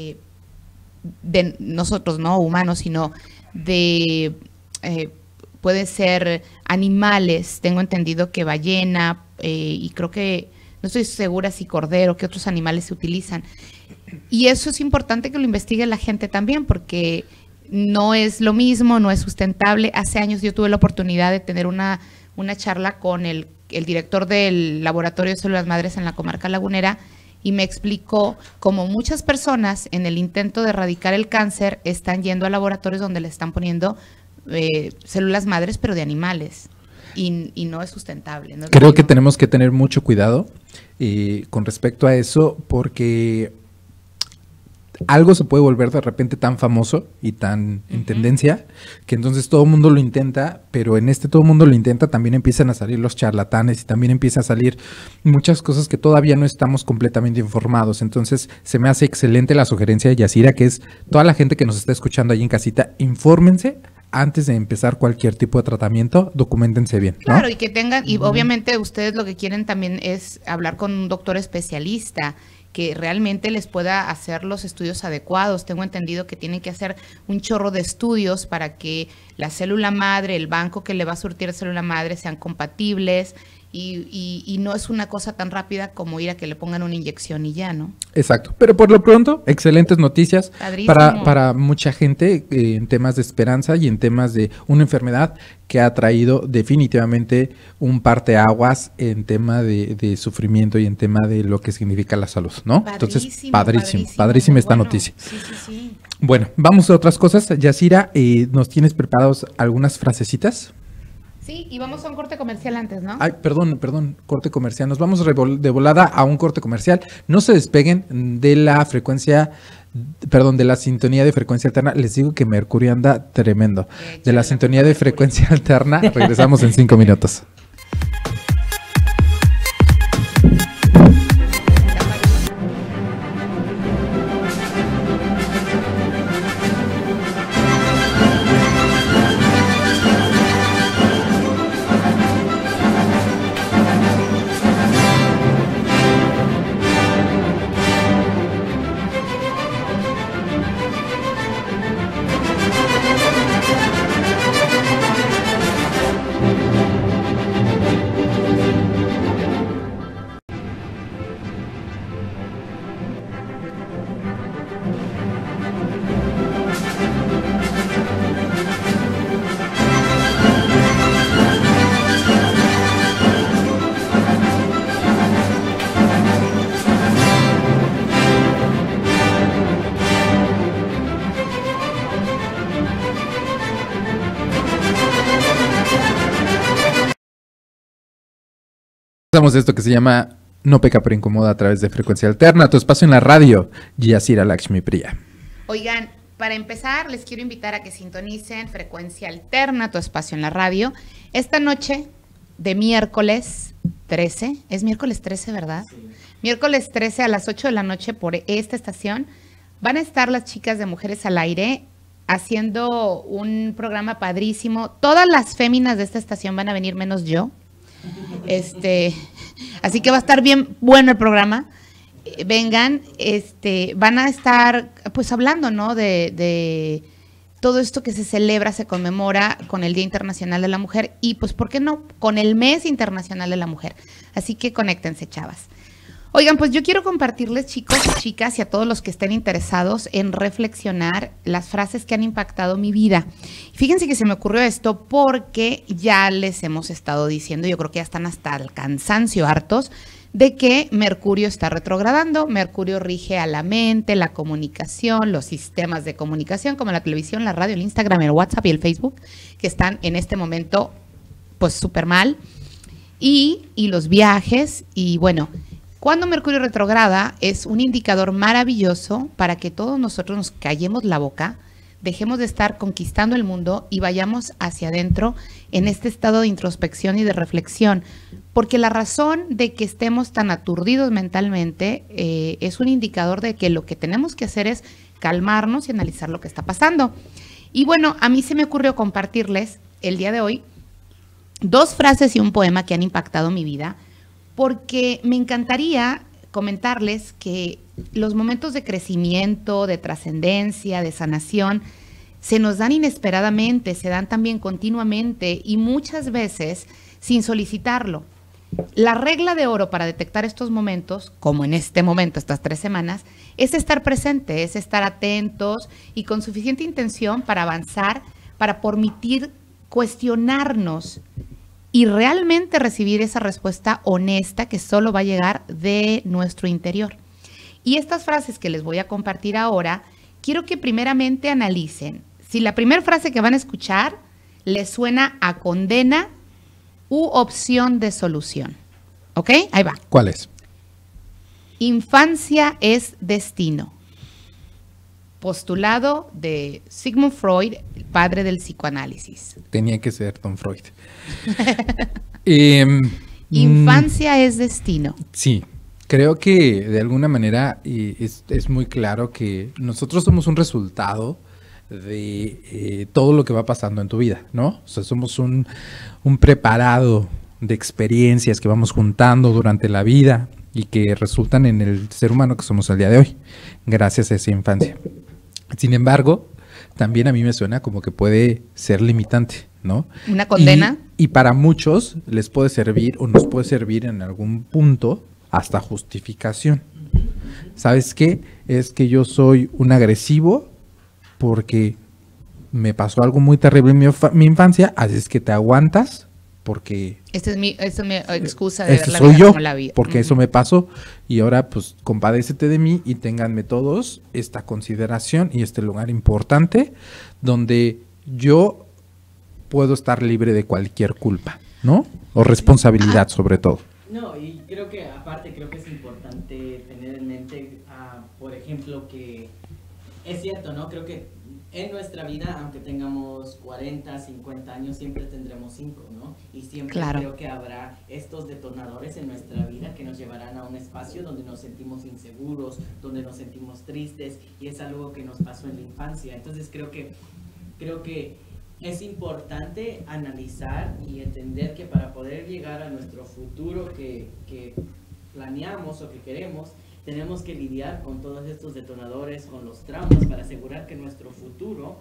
de nosotros, no humanos, sino de puede ser animales. Tengo entendido que ballena y creo que, no estoy segura si cordero, qué otros animales se utilizan. Y eso es importante que lo investigue la gente también, porque no es lo mismo, no es sustentable. Hace años yo tuve la oportunidad de tener una charla con el director del Laboratorio de Células Madres en la comarca lagunera, y me explicó cómo muchas personas en el intento de erradicar el cáncer están yendo a laboratorios donde le están poniendo células madres, pero de animales, y no es sustentable. No es Creo que tenemos que tener mucho cuidado con respecto a eso, porque algo se puede volver de repente tan famoso y tan en tendencia, que entonces todo el mundo lo intenta, pero en todo el mundo lo intenta, también empiezan a salir los charlatanes y también empieza a salir muchas cosas que todavía no estamos completamente informados. Entonces se me hace excelente la sugerencia de Yasira, que es toda la gente que nos está escuchando ahí en casita, infórmense antes de empezar cualquier tipo de tratamiento, documentense bien, ¿no? Claro, y que tengan, y obviamente ustedes lo que quieren también es hablar con un doctor especialista que realmente les pueda hacer los estudios adecuados. Tengo entendido que tienen que hacer un chorro de estudios para que la célula madre, el banco que le va a surtir célula madre sean compatibles, y no es una cosa tan rápida como ir a que le pongan una inyección y ya, ¿no? Exacto, pero por lo pronto, excelentes noticias para mucha gente en temas de esperanza y en temas de una enfermedad que ha traído definitivamente un parteaguas en tema de sufrimiento y en tema de lo que significa la salud, ¿no? Entonces, padrísima esta noticia. Sí. Bueno, vamos a otras cosas. Yasira, ¿nos tienes preparados algunas frasecitas? Sí, y vamos a un corte comercial antes, ¿no? Ay, perdón, corte comercial. Nos vamos de volada a un corte comercial. No se despeguen de la de la sintonía de frecuencia alterna. Les digo que Mercurio anda tremendo. De la sintonía de frecuencia alterna, regresamos en 5 minutos. Empezamos esto que se llama No Peca pero Incomoda a través de Frecuencia Alterna, tu espacio en la radio, Yasira Lakshmi Priya. Oigan, para empezar les quiero invitar a que sintonicen Frecuencia Alterna, tu espacio en la radio, esta noche de miércoles 13, es miércoles 13, ¿verdad? Sí. Miércoles 13 a las 8 de la noche por esta estación van a estar las chicas de Mujeres al Aire haciendo un programa padrísimo. Todas las féminas de esta estación van a venir menos yo. Así que va a estar bien bueno el programa. Vengan, van a estar pues hablando, ¿no? De todo esto que se celebra, se conmemora con el Día Internacional de la Mujer y pues, ¿por qué no? Con el Mes Internacional de la Mujer. Así que conéctense, chavas. Oigan, pues yo quiero compartirles, chicos y chicas, y a todos los que estén interesados en reflexionar las frases que han impactado mi vida. Fíjense que se me ocurrió esto porque ya les hemos estado diciendo, yo creo que ya están hasta el cansancio hartos, de que Mercurio está retrogradando. Mercurio rige a la mente, la comunicación, los sistemas de comunicación, como la televisión, la radio, el Instagram, el WhatsApp y el Facebook, que están en este momento pues súper mal, y los viajes, y bueno... Cuando Mercurio retrograda es un indicador maravilloso para que todos nosotros nos callemos la boca, dejemos de estar conquistando el mundo y vayamos hacia adentro en este estado de introspección y de reflexión. Porque la razón de que estemos tan aturdidos mentalmente es un indicador de que lo que tenemos que hacer es calmarnos y analizar lo que está pasando. Y bueno, a mí se me ocurrió compartirles el día de hoy 2 frases y un poema que han impactado mi vida, porque me encantaría comentarles que los momentos de crecimiento, de trascendencia, de sanación, se nos dan inesperadamente, se dan también continuamente y muchas veces sin solicitarlo. La regla de oro para detectar estos momentos, como en este momento, estas 3 semanas, es estar presente, es estar atentos y con suficiente intención para avanzar, para permitir cuestionarnos y realmente recibir esa respuesta honesta que solo va a llegar de nuestro interior. Y estas frases que les voy a compartir ahora, quiero que primeramente analicen si la primera frase que van a escuchar les suena a condena u opción de solución. ¿Ok? Ahí va. ¿Cuál es? Infancia es destino. Postulado de Sigmund Freud, el padre del psicoanálisis. Tenía que ser Don Freud. Infancia es destino. Sí, creo que de alguna manera es muy claro que nosotros somos un resultado de todo lo que va pasando en tu vida, ¿no? O sea, somos un preparado de experiencias que vamos juntando durante la vida y que resultan en el ser humano que somos al día de hoy, gracias a esa infancia. Sin embargo, también a mí me suena como que puede ser limitante, ¿no? Una condena. Y para muchos les puede servir o nos puede servir en algún punto hasta justificación. ¿Sabes qué? Es que yo soy un agresivo porque me pasó algo muy terrible en mi infancia, así es que te aguantas porque... Esta es mi excusa de ver la soy vida yo, como la vida. Porque eso me pasó y ahora pues compadécete de mí y ténganme todos esta consideración y este lugar importante donde yo puedo estar libre de cualquier culpa, ¿no? O responsabilidad sobre todo. No, y creo que aparte creo que es importante tener en mente, por ejemplo, que es cierto, ¿no? Creo que en nuestra vida, aunque tengamos 40, 50 años, siempre tendremos 5, ¿no? Y siempre creo que habrá estos detonadores en nuestra vida que nos llevarán a un espacio donde nos sentimos inseguros, donde nos sentimos tristes, y es algo que nos pasó en la infancia. Entonces creo que es importante analizar y entender que para poder llegar a nuestro futuro que planeamos o que queremos, tenemos que lidiar con todos estos detonadores, con los traumas, para asegurar que nuestro futuro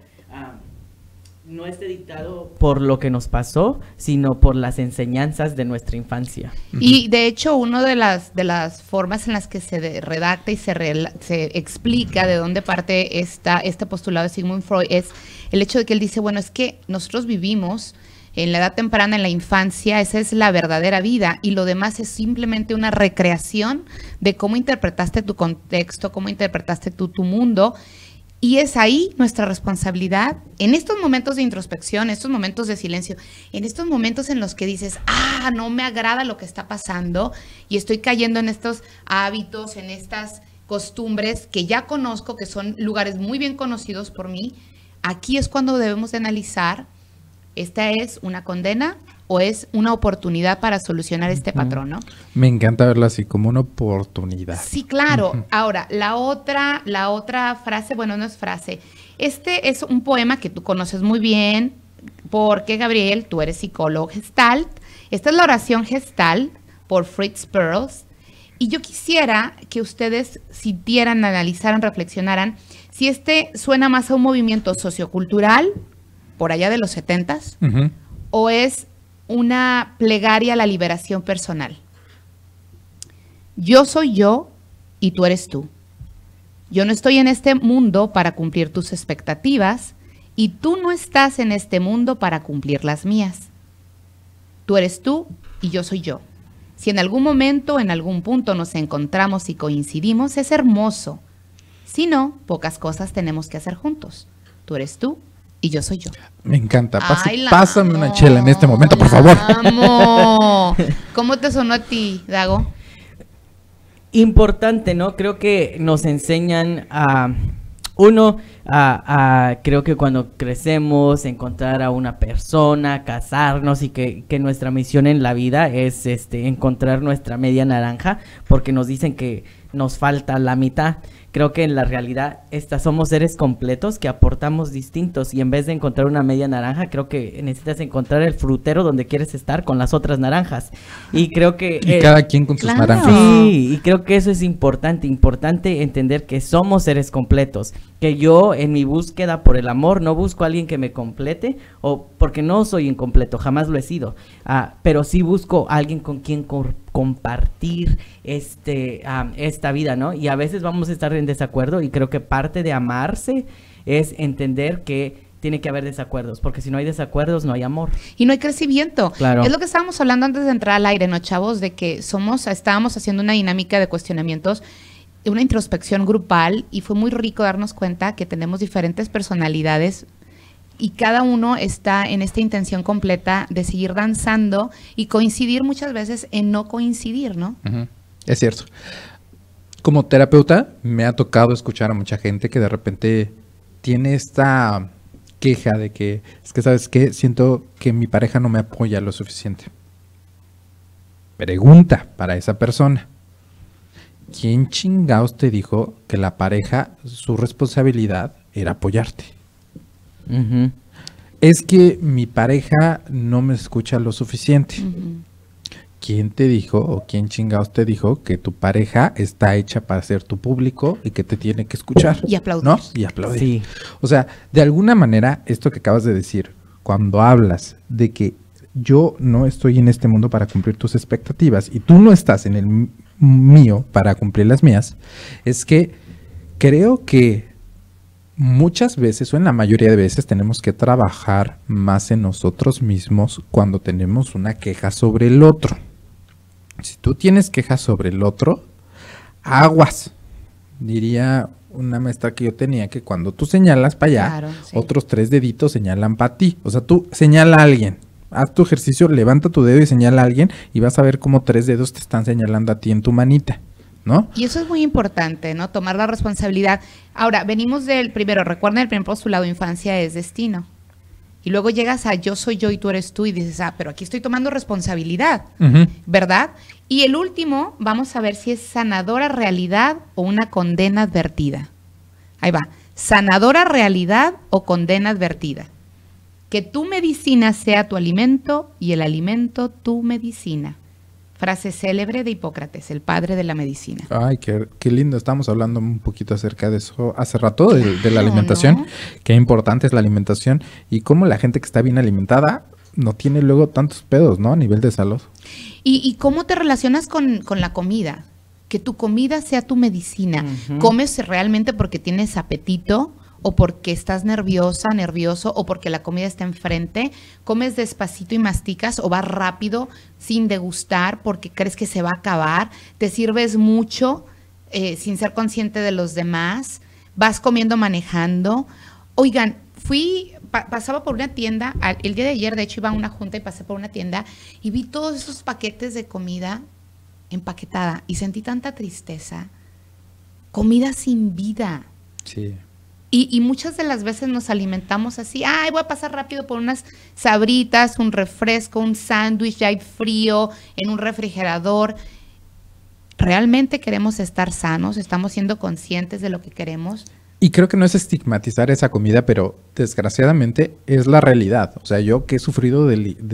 no esté dictado por lo que nos pasó, sino por las enseñanzas de nuestra infancia. Y de hecho, una de las formas en las que se redacta y se explica de dónde parte este postulado de Sigmund Freud es el hecho de que él dice, bueno, es que nosotros vivimos en la edad temprana, en la infancia, esa es la verdadera vida y lo demás es simplemente una recreación de cómo interpretaste tu contexto, cómo interpretaste tu mundo, y es ahí nuestra responsabilidad, en estos momentos de introspección, estos momentos de silencio, en estos momentos en los que dices, no me agrada lo que está pasando y estoy cayendo en estos hábitos, en estas costumbres que ya conozco, que son lugares muy bien conocidos por mí. Aquí es cuando debemos de analizar, ¿esta es una condena o es una oportunidad para solucionar este patrón, no? Me encanta verlo así, como una oportunidad. Sí, claro. Ahora, la otra frase, bueno, no es frase. Este es un poema que tú conoces muy bien, porque, Gabriel, tú eres psicólogo Gestalt. Esta es la oración Gestalt por Fritz Perls. Y yo quisiera que ustedes sintieran, analizaran, reflexionaran si este suena más a un movimiento sociocultural, por allá de los 70s, o es una plegaria a la liberación personal. Yo soy yo y tú eres tú. Yo no estoy en este mundo para cumplir tus expectativas y tú no estás en este mundo para cumplir las mías. Tú eres tú y yo soy yo. Si en algún momento, en algún punto nos encontramos y coincidimos, es hermoso. Si no, pocas cosas tenemos que hacer juntos. Tú eres tú y yo soy yo. Me encanta. Pásame una chela en este momento, por favor. Amo. ¿Cómo te sonó a ti, Dago? Importante, ¿no? Creo que nos enseñan creo que cuando crecemos, encontrar a una persona, casarnos y que nuestra misión en la vida es encontrar nuestra media naranja, porque nos dicen que nos falta la mitad. Creo que en la realidad somos seres completos que aportamos distintos y en vez de encontrar una media naranja, creo que necesitas encontrar el frutero donde quieres estar con las otras naranjas. Y creo que... cada quien con sus naranjas. Sí, y creo que eso es importante entender que somos seres completos. Que yo en mi búsqueda por el amor no busco a alguien que me complete, o porque no soy incompleto, jamás lo he sido, pero sí busco a alguien con quien compartir esta vida, ¿no? Y a veces vamos a estar en desacuerdo, y creo que parte de amarse es entender que tiene que haber desacuerdos, porque si no hay desacuerdos no hay amor. Y no hay crecimiento. Claro. Es lo que estábamos hablando antes de entrar al aire, ¿no, chavos? De que estábamos haciendo una dinámica de cuestionamientos, una introspección grupal, y fue muy rico darnos cuenta que tenemos diferentes personalidades y cada uno está en esta intención completa de seguir danzando y coincidir muchas veces en no coincidir, ¿no? Uh-huh. Es cierto. Como terapeuta me ha tocado escuchar a mucha gente que de repente tiene esta queja de que, es que ¿sabes qué? Siento que mi pareja no me apoya lo suficiente. Pregunta para esa persona. ¿Quién chingados te dijo que la pareja, su responsabilidad era apoyarte? Uh-huh. Es que mi pareja no me escucha lo suficiente. Uh-huh. ¿Quién te dijo o quién chingados te dijo que tu pareja está hecha para ser tu público y que te tiene que escuchar? Y aplaudir. ¿No? Y aplaudir. Sí. O sea, de alguna manera, esto que acabas de decir, cuando hablas de que yo no estoy en este mundo para cumplir tus expectativas y tú no estás en el mío para cumplir las mías, es que creo que muchas veces o en la mayoría de veces tenemos que trabajar más en nosotros mismos cuando tenemos una queja sobre el otro. Si tú tienes quejas sobre el otro, aguas. Diría una maestra que yo tenía que cuando tú señalas para allá, claro, sí, otros 3 deditos señalan para ti. O sea, tú señala a alguien. Haz tu ejercicio, levanta tu dedo y señala a alguien y vas a ver cómo 3 dedos te están señalando a ti en tu manita, ¿no? Y eso es muy importante, ¿no? Tomar la responsabilidad. Ahora, venimos del primero, recuerden, el primer postulado, infancia es destino. Y luego llegas a yo soy yo y tú eres tú y dices, pero aquí estoy tomando responsabilidad, Uh-huh. ¿verdad? Y el último, vamos a ver si es sanadora realidad o una condena advertida. Ahí va, sanadora realidad o condena advertida. Que tu medicina sea tu alimento y el alimento tu medicina. Frase célebre de Hipócrates, el padre de la medicina. Ay, qué lindo. Estamos hablando un poquito acerca de eso hace rato, de la alimentación. ¿No? Qué importante es la alimentación y cómo la gente que está bien alimentada no tiene luego tantos pedos, ¿no? A nivel de salud. ¿Y cómo te relacionas con la comida? Que tu comida sea tu medicina. Uh-huh. ¿Comes realmente porque tienes apetito? ¿O porque estás nerviosa, nervioso? ¿O porque la comida está enfrente? ¿Comes despacito y masticas? ¿O vas rápido sin degustar porque crees que se va a acabar? ¿Te sirves mucho sin ser consciente de los demás? ¿Vas comiendo manejando? Oigan, pasaba por una tienda, el día de ayer de hecho iba a una junta y pasé por una tienda y vi todos esos paquetes de comida empaquetada y sentí tanta tristeza. Comida sin vida. Sí. Y muchas de las veces nos alimentamos así, voy a pasar rápido por unas sabritas, un refresco, un sándwich ya frío en un refrigerador. ¿Realmente queremos estar sanos? ¿Estamos siendo conscientes de lo que queremos? Y creo que no es estigmatizar esa comida, pero desgraciadamente es la realidad. O sea, yo que he sufrido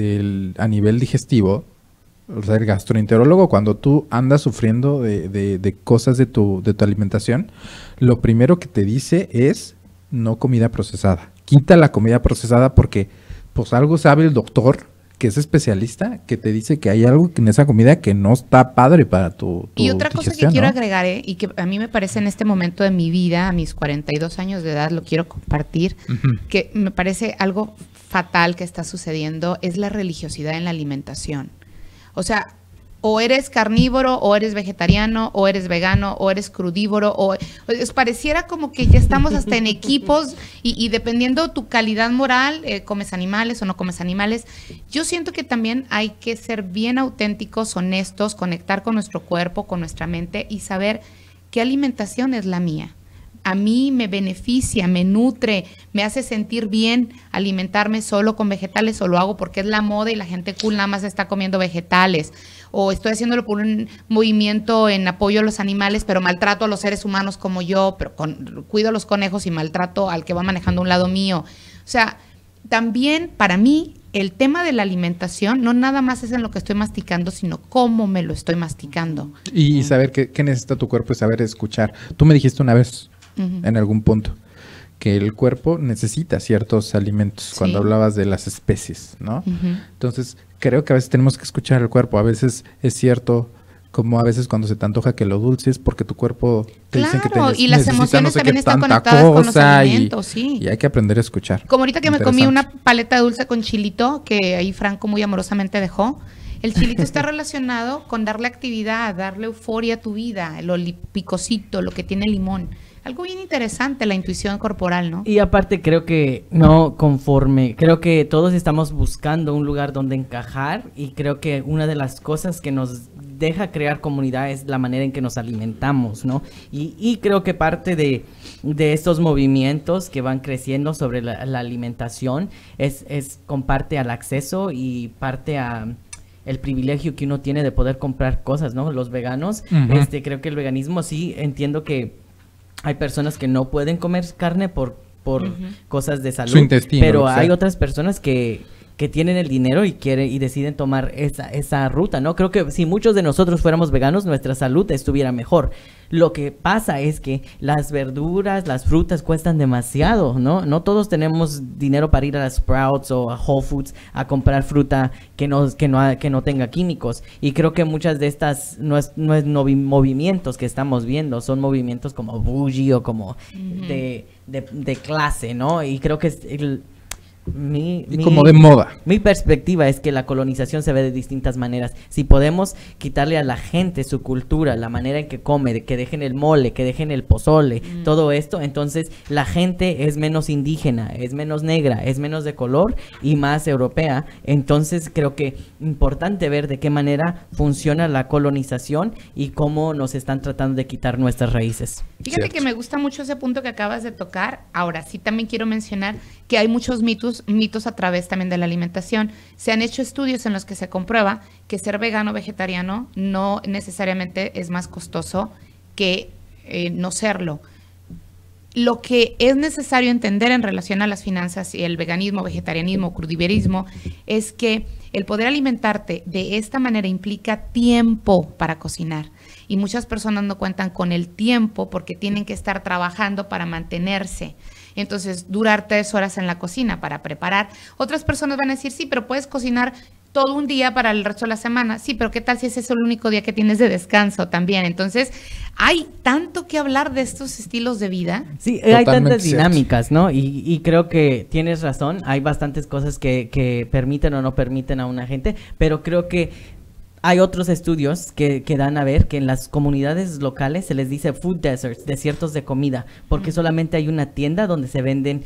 a nivel digestivo, o sea, el gastroenterólogo, cuando tú andas sufriendo de cosas de tu alimentación, lo primero que te dice es no comida procesada. Quita la comida procesada porque pues algo sabe el doctor, que es especialista, que te dice que hay algo en esa comida que no está padre para tu Y otra cosa que quiero agregar, y que a mí me parece en este momento de mi vida, a mis 42 años de edad, lo quiero compartir, Uh-huh. que me parece algo fatal que está sucediendo, es la religiosidad en la alimentación. O sea, o eres carnívoro, o eres vegetariano, o eres vegano, o eres crudívoro, o pareciera como que ya estamos hasta en equipos y dependiendo tu calidad moral, comes animales o no comes animales. Yo siento que también hay que ser bien auténticos, honestos, conectar con nuestro cuerpo, con nuestra mente y saber qué alimentación es la mía. A mí me beneficia, me nutre, me hace sentir bien alimentarme solo con vegetales o lo hago porque es la moda y la gente cool nada más está comiendo vegetales. O estoy haciéndolo por un movimiento en apoyo a los animales, pero maltrato a los seres humanos como yo, pero cuido a los conejos y maltrato al que va manejando a un lado mío. O sea, también para mí el tema de la alimentación no nada más es en lo que estoy masticando, sino cómo me lo estoy masticando. Y saber qué necesita tu cuerpo y saber escuchar. Tú me dijiste una vez, uh-huh, en algún punto, que el cuerpo necesita ciertos alimentos, cuando hablabas de las especies, ¿no? Entonces, creo que a veces tenemos que escuchar al cuerpo. A veces es cierto, como a veces cuando se te antoja que lo dulce es porque tu cuerpo te dicen que y las emociones también están conectadas con los alimentos, y hay que aprender a escuchar. Como ahorita que me comí una paleta dulce con chilito, que ahí Franco muy amorosamente dejó. El chilito está relacionado con darle actividad, darle euforia a tu vida, lo picosito, lo que tiene limón. Algo bien interesante, la intuición corporal, ¿no? Y aparte creo que creo que todos estamos buscando un lugar donde encajar, y creo que una de las cosas que nos deja crear comunidad es la manera en que nos alimentamos, ¿no? Y creo que parte de estos movimientos que van creciendo sobre la alimentación es comparte al acceso y parte a el privilegio que uno tiene de poder comprar cosas, ¿no? Los veganos, creo que el veganismo, sí, entiendo que hay personas que no pueden comer carne por cosas de salud, pero hay otras personas que tienen el dinero y deciden tomar esa ruta, ¿no? Creo que si muchos de nosotros fuéramos veganos, nuestra salud estuviera mejor. Lo que pasa es que las verduras, las frutas cuestan demasiado, ¿no? No todos tenemos dinero para ir a las Sprouts o a Whole Foods a comprar fruta que no tenga químicos. Y creo que muchas de estas no es movimientos que estamos viendo, son movimientos como bougie o como de clase, ¿no? Y creo que es como de moda. Mi perspectiva es que la colonización se ve de distintas maneras. Si podemos quitarle a la gente su cultura, la manera en que come, que dejen el mole, que dejen el pozole, todo esto, entonces la gente es menos indígena, es menos negra, es menos de color y más europea. Entonces creo que importante ver de qué manera funciona la colonización y cómo nos están tratando de quitar nuestras raíces. Fíjate que me gusta mucho ese punto que acabas de tocar. Ahora sí también quiero mencionar que hay muchos mitos a través también de la alimentación. Se han hecho estudios en los que se comprueba que ser vegano o vegetariano no necesariamente es más costoso que no serlo. Lo que es necesario entender en relación a las finanzas y el veganismo, vegetarianismo, crudiverismo, es que el poder alimentarte de esta manera implica tiempo para cocinar. Y muchas personas no cuentan con el tiempo porque tienen que estar trabajando para mantenerse. Entonces, durar 3 horas en la cocina para preparar. Otras personas van a decir, sí, pero puedes cocinar todo un día para el resto de la semana. Sí, pero ¿qué tal si ese es el único día que tienes de descanso también? Entonces, hay tanto que hablar de estos estilos de vida. Sí, hay tantas dinámicas, ¿no? Y creo que tienes razón. Hay bastantes cosas que permiten o no permiten a una gente, pero creo que hay otros estudios que dan a ver que en las comunidades locales se les dice food deserts, desiertos de comida, porque solamente hay una tienda donde se venden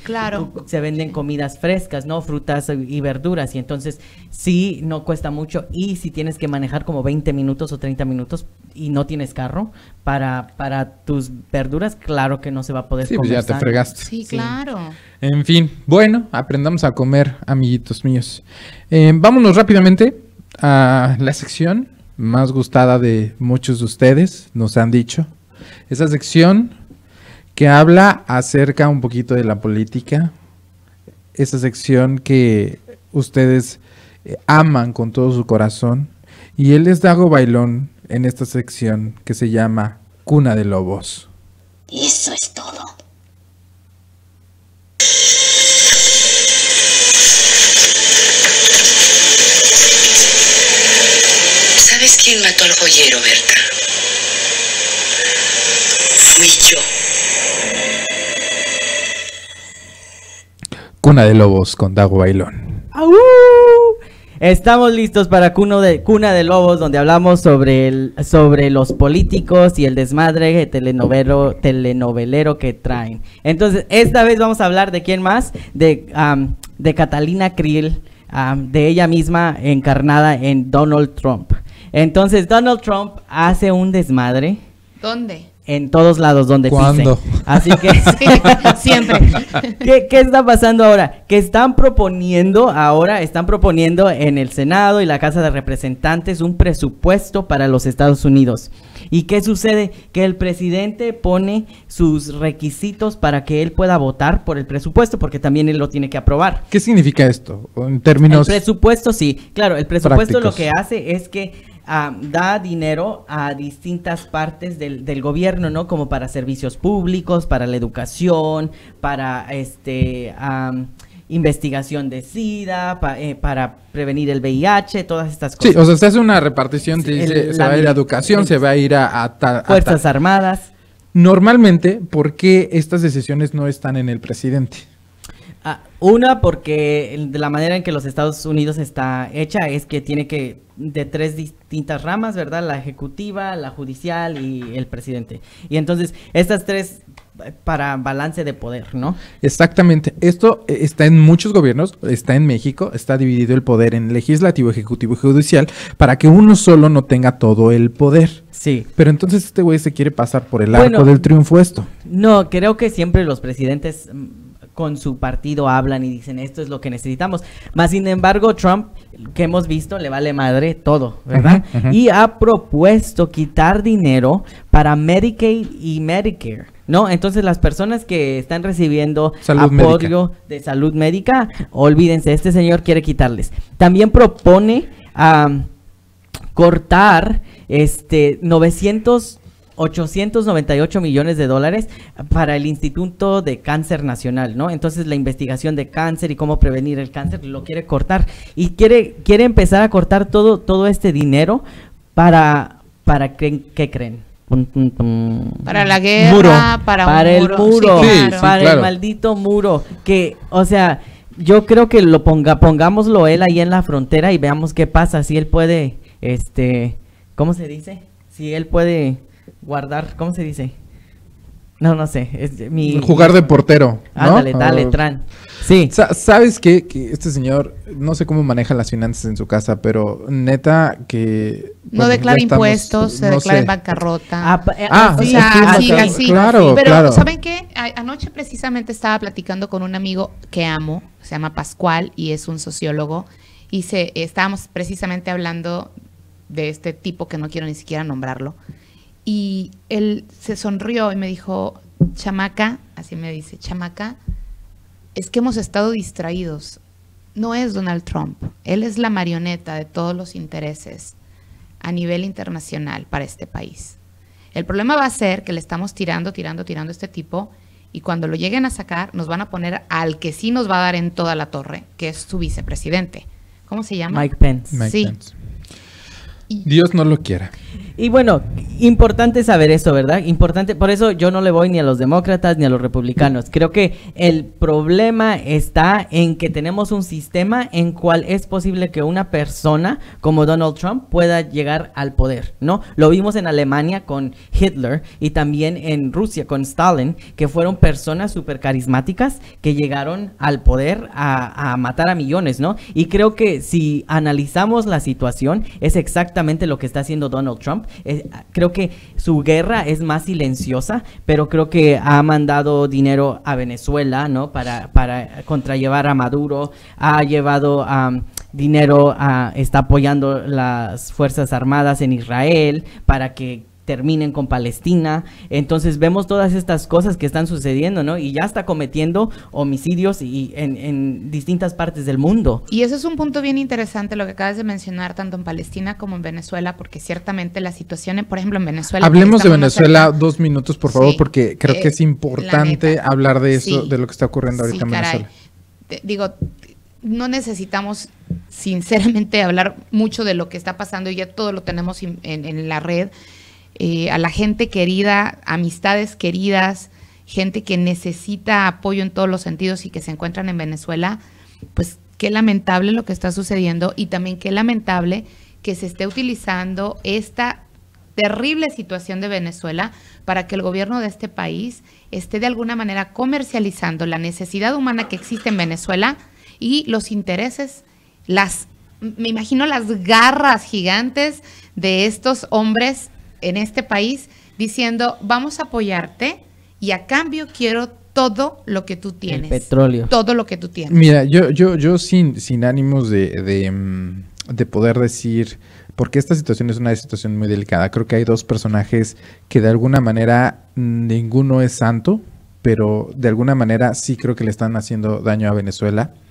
comidas frescas, ¿no? Frutas y verduras, y entonces sí, no cuesta mucho, y si tienes que manejar como 20 minutos o 30 minutos y no tienes carro para tus verduras, claro que no se va a poder comer. Pues ya te fregaste. Sí, claro. En fin, bueno, aprendamos a comer, amiguitos míos. Vámonos rápidamente a la sección más gustada de muchos de ustedes, nos han dicho. Esa sección que habla acerca un poquito de la política. Esa sección que ustedes aman con todo su corazón. Y él es Dago Bailón en esta sección que se llama Cuna de Lobos. Eso es todo. ¿Sabes quién mató al joyero, Berta? Fui yo. Cuna de Lobos con Dago Bailón. ¡Au! Estamos listos para Cuna de Lobos, donde hablamos sobre los políticos y el desmadre telenovelero que traen. Entonces, esta vez vamos a hablar de quién más, de Catalina Krill, de ella misma encarnada en Donald Trump. Entonces, Donald Trump hace un desmadre. ¿Dónde? En todos lados donde ¿Cuándo? pise. Así que sí, siempre. ¿Qué está pasando ahora? Que están proponiendo en el Senado y la Casa de Representantes un presupuesto para los Estados Unidos. ¿Y qué sucede? Que el presidente pone sus requisitos para que él pueda votar por el presupuesto, porque también él lo tiene que aprobar. ¿Qué significa esto? En términos El presupuesto, sí. Claro, el presupuesto prácticos. Lo que hace es que da dinero a distintas partes del gobierno, ¿no? Como para servicios públicos, para la educación, para investigación de SIDA, para prevenir el VIH, todas estas cosas. Sí, o sea, se hace una repartición, se va a ir a educación, se va a ir a Fuerzas Armadas. Normalmente, ¿por qué estas decisiones no están en el presidente? Una, porque de la manera en que los Estados Unidos está hecha es que tiene que, de 3 distintas ramas, ¿verdad? La ejecutiva, la judicial y el presidente. Y entonces, estas 3 para balance de poder, ¿no? Exactamente. Esto está en muchos gobiernos, está en México, está dividido el poder en legislativo, ejecutivo y judicial para que uno solo no tenga todo el poder. Sí. Pero entonces este güey se quiere pasar por el arco del triunfo esto. No, creo que siempre los presidentes con su partido hablan y dicen esto es lo que necesitamos. Más sin embargo, Trump, que hemos visto, le vale madre todo, ¿verdad? Y ha propuesto quitar dinero para Medicaid y Medicare, ¿no? Entonces las personas que están recibiendo apoyo de salud médica, olvídense, este señor quiere quitarles. También propone cortar 898 millones de dólares para el Instituto de Cáncer Nacional, ¿no? Entonces la investigación de cáncer y cómo prevenir el cáncer lo quiere cortar y quiere empezar a cortar todo este dinero para ¿qué creen? Para la guerra, muro. para el muro, sí, para claro. el maldito muro, que, o sea, yo creo que lo pongámoslo él ahí en la frontera y veamos qué pasa, si él puede, ¿cómo se dice? Si él puede guardar, ¿cómo se dice? No sé, jugar de portero, ¿no? Ándale, dale, Tran. Sí. ¿Sabes qué? Que este señor, no sé cómo maneja las finanzas en su casa, pero neta que... No declara impuestos, se declara en bancarrota. Sí. Claro, pero, claro. ¿saben qué? Anoche precisamente estaba platicando con un amigo que amo, se llama Pascual y es un sociólogo, y estábamos precisamente hablando de este tipo que no quiero ni siquiera nombrarlo. Y él se sonrió y me dijo, chamaca, así me dice, chamaca, es que hemos estado distraídos. No es Donald Trump, él es la marioneta de todos los intereses a nivel internacional para este país. El problema va a ser que le estamos tirando a este tipo y cuando lo lleguen a sacar nos van a poner al que sí nos va a dar en toda la torre, que es su vicepresidente. ¿Cómo se llama? Mike Pence. Pence. Dios no lo quiera. Y bueno, importante saber esto, ¿verdad? Importante, por eso yo no le voy ni a los demócratas ni a los republicanos. Creo que el problema está en que tenemos un sistema en cual es posible que una persona como Donald Trump pueda llegar al poder, ¿no? Lo vimos en Alemania con Hitler y también en Rusia con Stalin, que fueron personas súper carismáticas que llegaron al poder a matar a millones, ¿no? Y creo que si analizamos la situación, es exactamente lo que está haciendo Donald Trump. Creo que su guerra es más silenciosa, pero creo que ha mandado dinero a Venezuela, ¿no? Para contrallevar a Maduro, ha llevado dinero, está apoyando las Fuerzas Armadas en Israel para que terminen con Palestina. Entonces vemos todas estas cosas que están sucediendo, ¿no? Y ya está cometiendo homicidios en distintas partes del mundo. Y eso es un punto bien interesante lo que acabas de mencionar, tanto en Palestina como en Venezuela, porque ciertamente la situación, por ejemplo, en Venezuela... Hablemos de Venezuela 2 minutos, por favor, sí, porque creo que es importante hablar de eso, sí, de lo que está ocurriendo ahorita en Venezuela. Digo, no necesitamos sinceramente hablar mucho de lo que está pasando, y ya todo lo tenemos en la red. A la gente querida, amistades queridas, gente que necesita apoyo en todos los sentidos y que se encuentran en Venezuela, pues qué lamentable lo que está sucediendo y también qué lamentable que se esté utilizando esta terrible situación de Venezuela para que el gobierno de este país esté de alguna manera comercializando la necesidad humana que existe en Venezuela y los intereses, me imagino las garras gigantes de estos hombres en este país diciendo vamos a apoyarte y a cambio quiero todo lo que tú tienes. El petróleo. Todo lo que tú tienes. Mira, yo sin ánimos de poder decir, porque esta situación es una situación muy delicada. Creo que hay 2 personajes que de alguna manera ninguno es santo, pero de alguna manera sí creo que le están haciendo daño a Venezuela.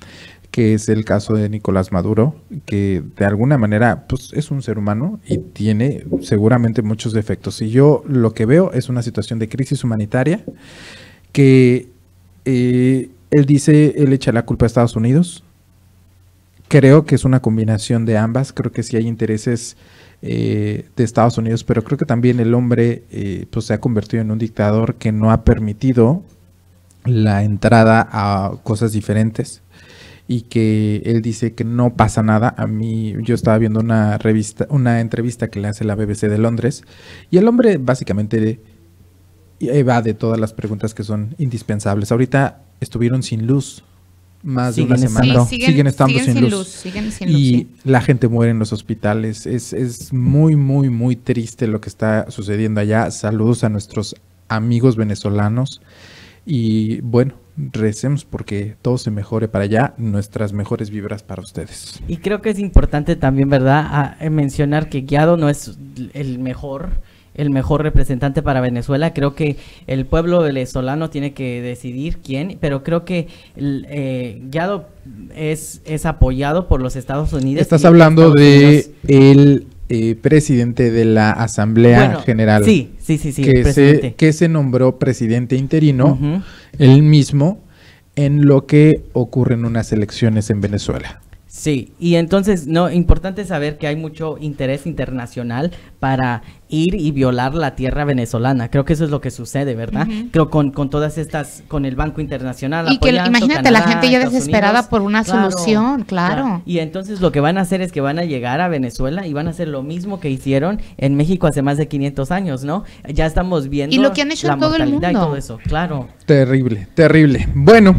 que es el caso de Nicolás Maduro, que de alguna manera pues es un ser humano y tiene seguramente muchos defectos. Y yo lo que veo es una situación de crisis humanitaria que él echa la culpa a Estados Unidos. Creo que es una combinación de ambas. Creo que sí hay intereses de Estados Unidos, pero creo que también el hombre pues se ha convertido en un dictador que no ha permitido la entrada a cosas diferentes y que él dice que no pasa nada. A mí, yo estaba viendo una entrevista que le hace la BBC de Londres, y el hombre básicamente evade todas las preguntas que son indispensables. Ahorita estuvieron sin luz más de una semana. Sí, siguen estando sin luz. Y la gente muere en los hospitales. Es muy, muy, muy triste lo que está sucediendo allá. Saludos a nuestros amigos venezolanos. Y bueno, recemos porque todo se mejore para allá. Nuestras mejores vibras para ustedes. Y creo que es importante también, ¿verdad?, mencionar que Guaidó no es el mejor representante para Venezuela. Creo que el pueblo venezolano tiene que decidir quién, pero creo que Guaidó es apoyado por los Estados Unidos. Estás hablando de el presidente de la Asamblea General. Sí, que se nombró presidente interino, él mismo, en lo que ocurre en unas elecciones en Venezuela. Sí, y entonces, importante saber que hay mucho interés internacional para ir y violar la tierra venezolana. Creo que eso es lo que sucede, ¿verdad? Creo con todas estas, con el Banco Internacional y apoyando, que imagínate, Canadá, la gente ya desesperada Unidos, por una solución, claro. Y entonces lo que van a hacer es que van a llegar a Venezuela y van a hacer lo mismo que hicieron en México hace más de 500 años, ¿no? Ya estamos viendo y lo que han hecho en todo el mundo. Y todo eso, claro. Terrible, terrible. Bueno,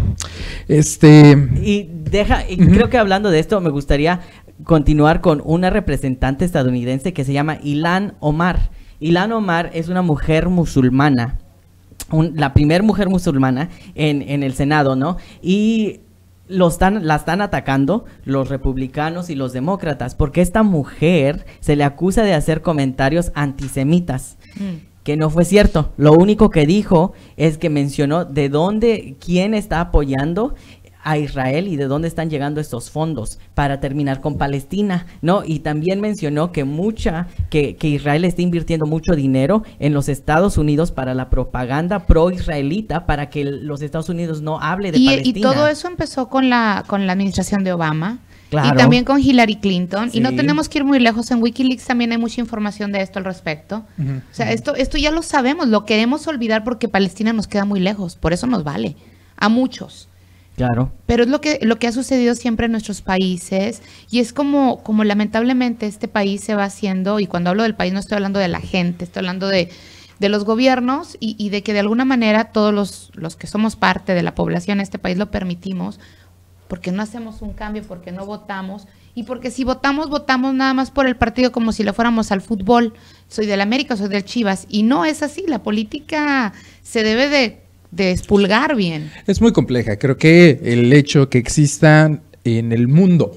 creo que hablando de esto me gustaría continuar con una representante estadounidense que se llama Ilhan Omar. Ilhan Omar es una mujer musulmana, la primera mujer musulmana en el Senado, ¿no? Y la están atacando los republicanos y los demócratas, porque esta mujer se le acusa de hacer comentarios antisemitas. Que no fue cierto. Lo único que dijo es que mencionó quién está apoyando a Israel y de dónde están llegando estos fondos para terminar con Palestina, ¿no? Y también mencionó que Israel está invirtiendo mucho dinero en los Estados Unidos para la propaganda pro-israelita, para que los Estados Unidos no hable de Palestina. Y todo eso empezó con la administración de Obama. Claro. Y también con Hillary Clinton. Sí. Y no tenemos que ir muy lejos. En Wikileaks también hay mucha información de esto al respecto. O sea, esto ya lo sabemos. Lo queremos olvidar porque Palestina nos queda muy lejos. Por eso nos vale. A muchos. Claro. Pero es lo que ha sucedido siempre en nuestros países. Y es como lamentablemente este país se va haciendo. Y cuando hablo del país no estoy hablando de la gente. Estoy hablando de los gobiernos y de que de alguna manera todos los que somos parte de la población de este país lo permitimos. Porque no hacemos un cambio, porque no votamos, y porque si votamos nada más por el partido como si le fuéramos al fútbol. Soy del América, soy del Chivas, y no es así. La política se debe de expulgar bien. Es muy compleja. Creo que el hecho que existan en el mundo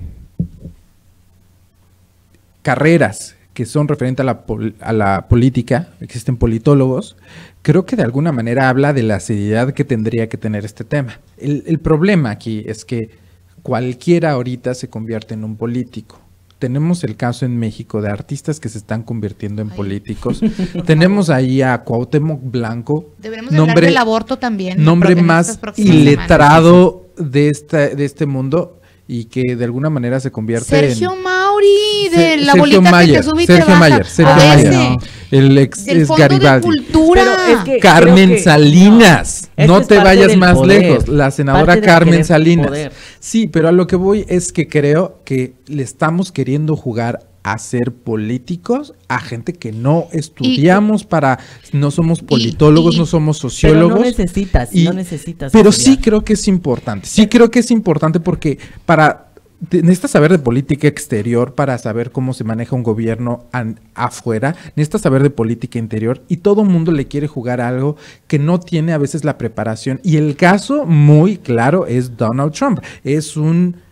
carreras que son referentes a la política, existen politólogos, creo que de alguna manera habla de la seriedad que tendría que tener este tema. El problema aquí es que cualquiera ahorita se convierte en un político. Tenemos el caso en México de artistas que se están convirtiendo en políticos. Tenemos ahí a Cuauhtémoc Blanco. Deberíamos hablar del aborto también. Nombre más iletrado de este mundo y que de alguna manera se convierte Sergio Mauri, de la bolita Mayer, que te sube y te baja. Sergio Mayer, no. El ex Garibaldi. Carmen Salinas, no te vayas más lejos, la senadora Carmen Salinas. Sí, pero a lo que voy es que creo que le estamos queriendo jugar a ser políticos a gente que no estudiamos no somos politólogos, no somos sociólogos. Pero no necesitas. Pero estudiar. Sí creo que es importante, porque necesitas saber de política exterior para saber cómo se maneja un gobierno afuera, necesitas saber de política interior y todo mundo le quiere jugar algo que no tiene a veces la preparación. Y el caso muy claro es Donald Trump, es un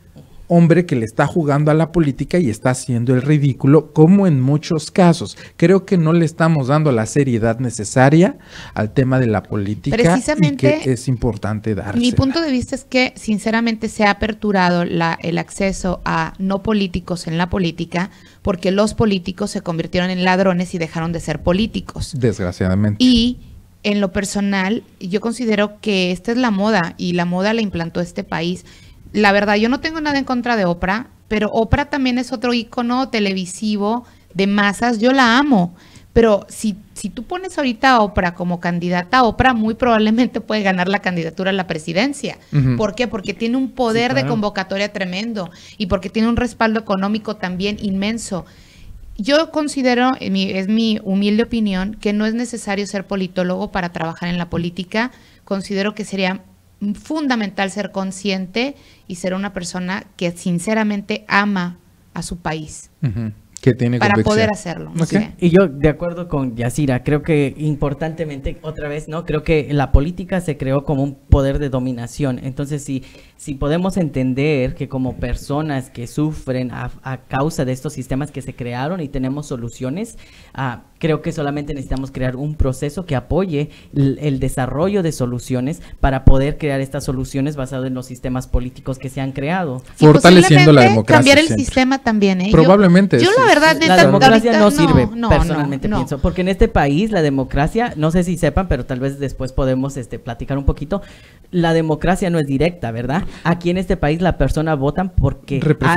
hombre que le está jugando a la política y está haciendo el ridículo, como en muchos casos. Creo que no le estamos dando la seriedad necesaria al tema de la política y que es importante dársela. Mi punto de vista es que sinceramente se ha aperturado el acceso a no políticos en la política porque los políticos se convirtieron en ladrones y dejaron de ser políticos. Desgraciadamente. Y en lo personal, yo considero que esta es la moda y la moda la implantó este país. La verdad, yo no tengo nada en contra de Oprah, pero Oprah también es otro ícono televisivo de masas. Yo la amo, pero si tú pones ahorita a Oprah como candidata, Oprah muy probablemente puede ganar la candidatura a la presidencia. ¿Por qué? Porque tiene un poder de convocatoria tremendo y porque tiene un respaldo económico también inmenso. Yo considero, es mi humilde opinión, que no es necesario ser politólogo para trabajar en la política. Considero que sería fundamental ser consciente y ser una persona que sinceramente ama a su país. Que tiene para convicción. Poder hacerlo. No sé. Y yo de acuerdo con Yacira, creo que importantemente, otra vez, ¿no? Creo que la política se creó como un poder de dominación. Entonces, si podemos entender que como personas que sufren a causa de estos sistemas que se crearon y tenemos soluciones, creo que solamente necesitamos crear un proceso que apoye el desarrollo de soluciones para poder crear estas soluciones basadas en los sistemas políticos que se han creado. Fortaleciendo la democracia. Cambiar el sistema también, ¿eh? Probablemente. Yo la verdad, la democracia no sirve, personalmente pienso, porque en este país la democracia, no sé si sepan, pero tal vez después podemos platicar un poquito, la democracia no es directa, ¿verdad? Aquí en este país la persona votan porque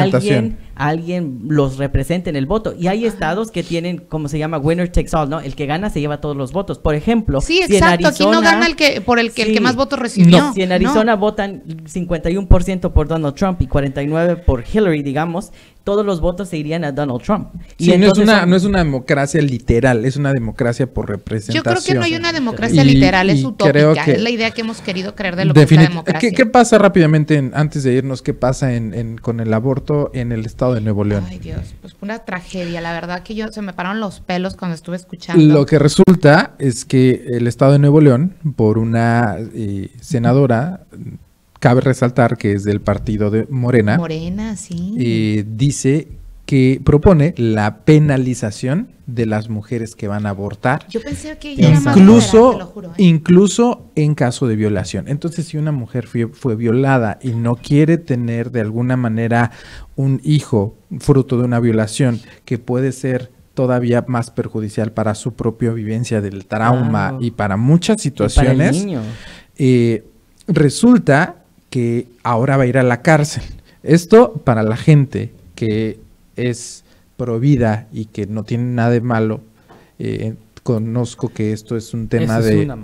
alguien los representa en el voto, y hay estados que tienen, como se llama, winner takes all, ¿no? El que gana se lleva todos los votos. Por ejemplo, sí, exacto, Arizona, aquí no gana el que más votos recibió. No, si en Arizona votan 51% por Donald Trump y 49% por Hillary, digamos, todos los votos se irían a Donald Trump. Sí, y no es una democracia literal, es una democracia por representación. Yo creo que no hay una democracia literal, es utópica, es la idea que hemos querido creer de lo que es la democracia. ¿Qué pasa rápidamente, antes de irnos, qué pasa con el aborto en el estado de Nuevo León? Ay, Dios, pues una tragedia, la verdad que se me pararon los pelos cuando estuve escuchando. Lo que resulta es que el estado de Nuevo León, por una senadora, cabe resaltar que es del partido de Morena. Morena, sí. Dice que propone la penalización de las mujeres que van a abortar. Yo pensé que ella era más moderada, te lo juro, incluso en caso de violación. Entonces, si una mujer fue violada y no quiere tener de alguna manera un hijo fruto de una violación que puede ser todavía más perjudicial para su propia vivencia del trauma y para muchas situaciones, para el niño. Resulta que ahora va a ir a la cárcel. Esto para la gente que es pro vida y que no tiene nada de malo. Conozco que esto es un tema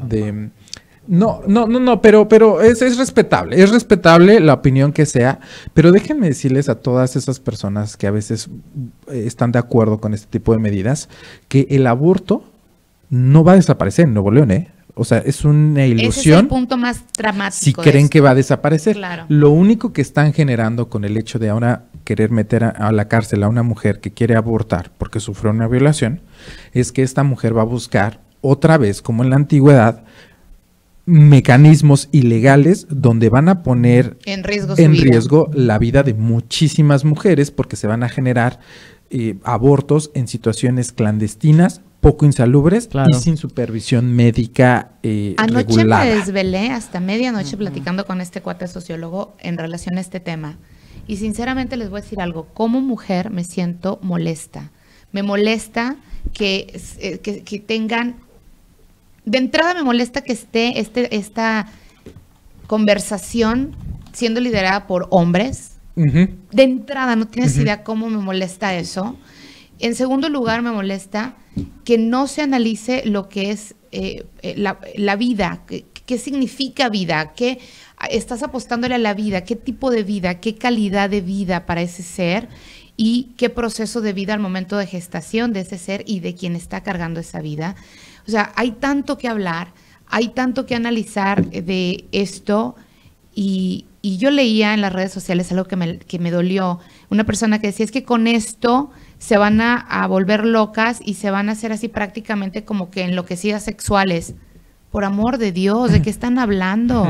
pero es respetable. Es respetable la opinión que sea, pero déjenme decirles a todas esas personas que a veces están de acuerdo con este tipo de medidas, que el aborto no va a desaparecer en Nuevo León, O sea, es una ilusión. Ese es el punto más dramático. Si creen que va a desaparecer. Claro. Lo único que están generando con el hecho de ahora querer meter a la cárcel a una mujer que quiere abortar porque sufrió una violación, es que esta mujer va a buscar otra vez, como en la antigüedad, mecanismos ilegales donde van a poner en riesgo la vida de muchísimas mujeres, porque se van a generar abortos en situaciones clandestinas, poco insalubres y sin supervisión médica Anoche regulada. Me desvelé hasta medianoche platicando con este cuate sociólogo en relación a este tema. Y sinceramente les voy a decir algo. Como mujer me siento molesta. Me molesta que tengan... De entrada me molesta que esté esta conversación siendo liderada por hombres. De entrada, no tienes idea cómo me molesta eso. En segundo lugar, me molesta que no se analice lo que es la vida, qué significa vida, qué estás apostándole a la vida, qué tipo de vida, qué calidad de vida para ese ser y qué proceso de vida al momento de gestación de ese ser y de quien está cargando esa vida. O sea, hay tanto que hablar, hay tanto que analizar de esto y yo leía en las redes sociales algo que me dolió. Una persona que decía, es que con esto se van a volver locas y se van a hacer así prácticamente como que enloquecidas sexuales. Por amor de Dios, ¿de qué están hablando?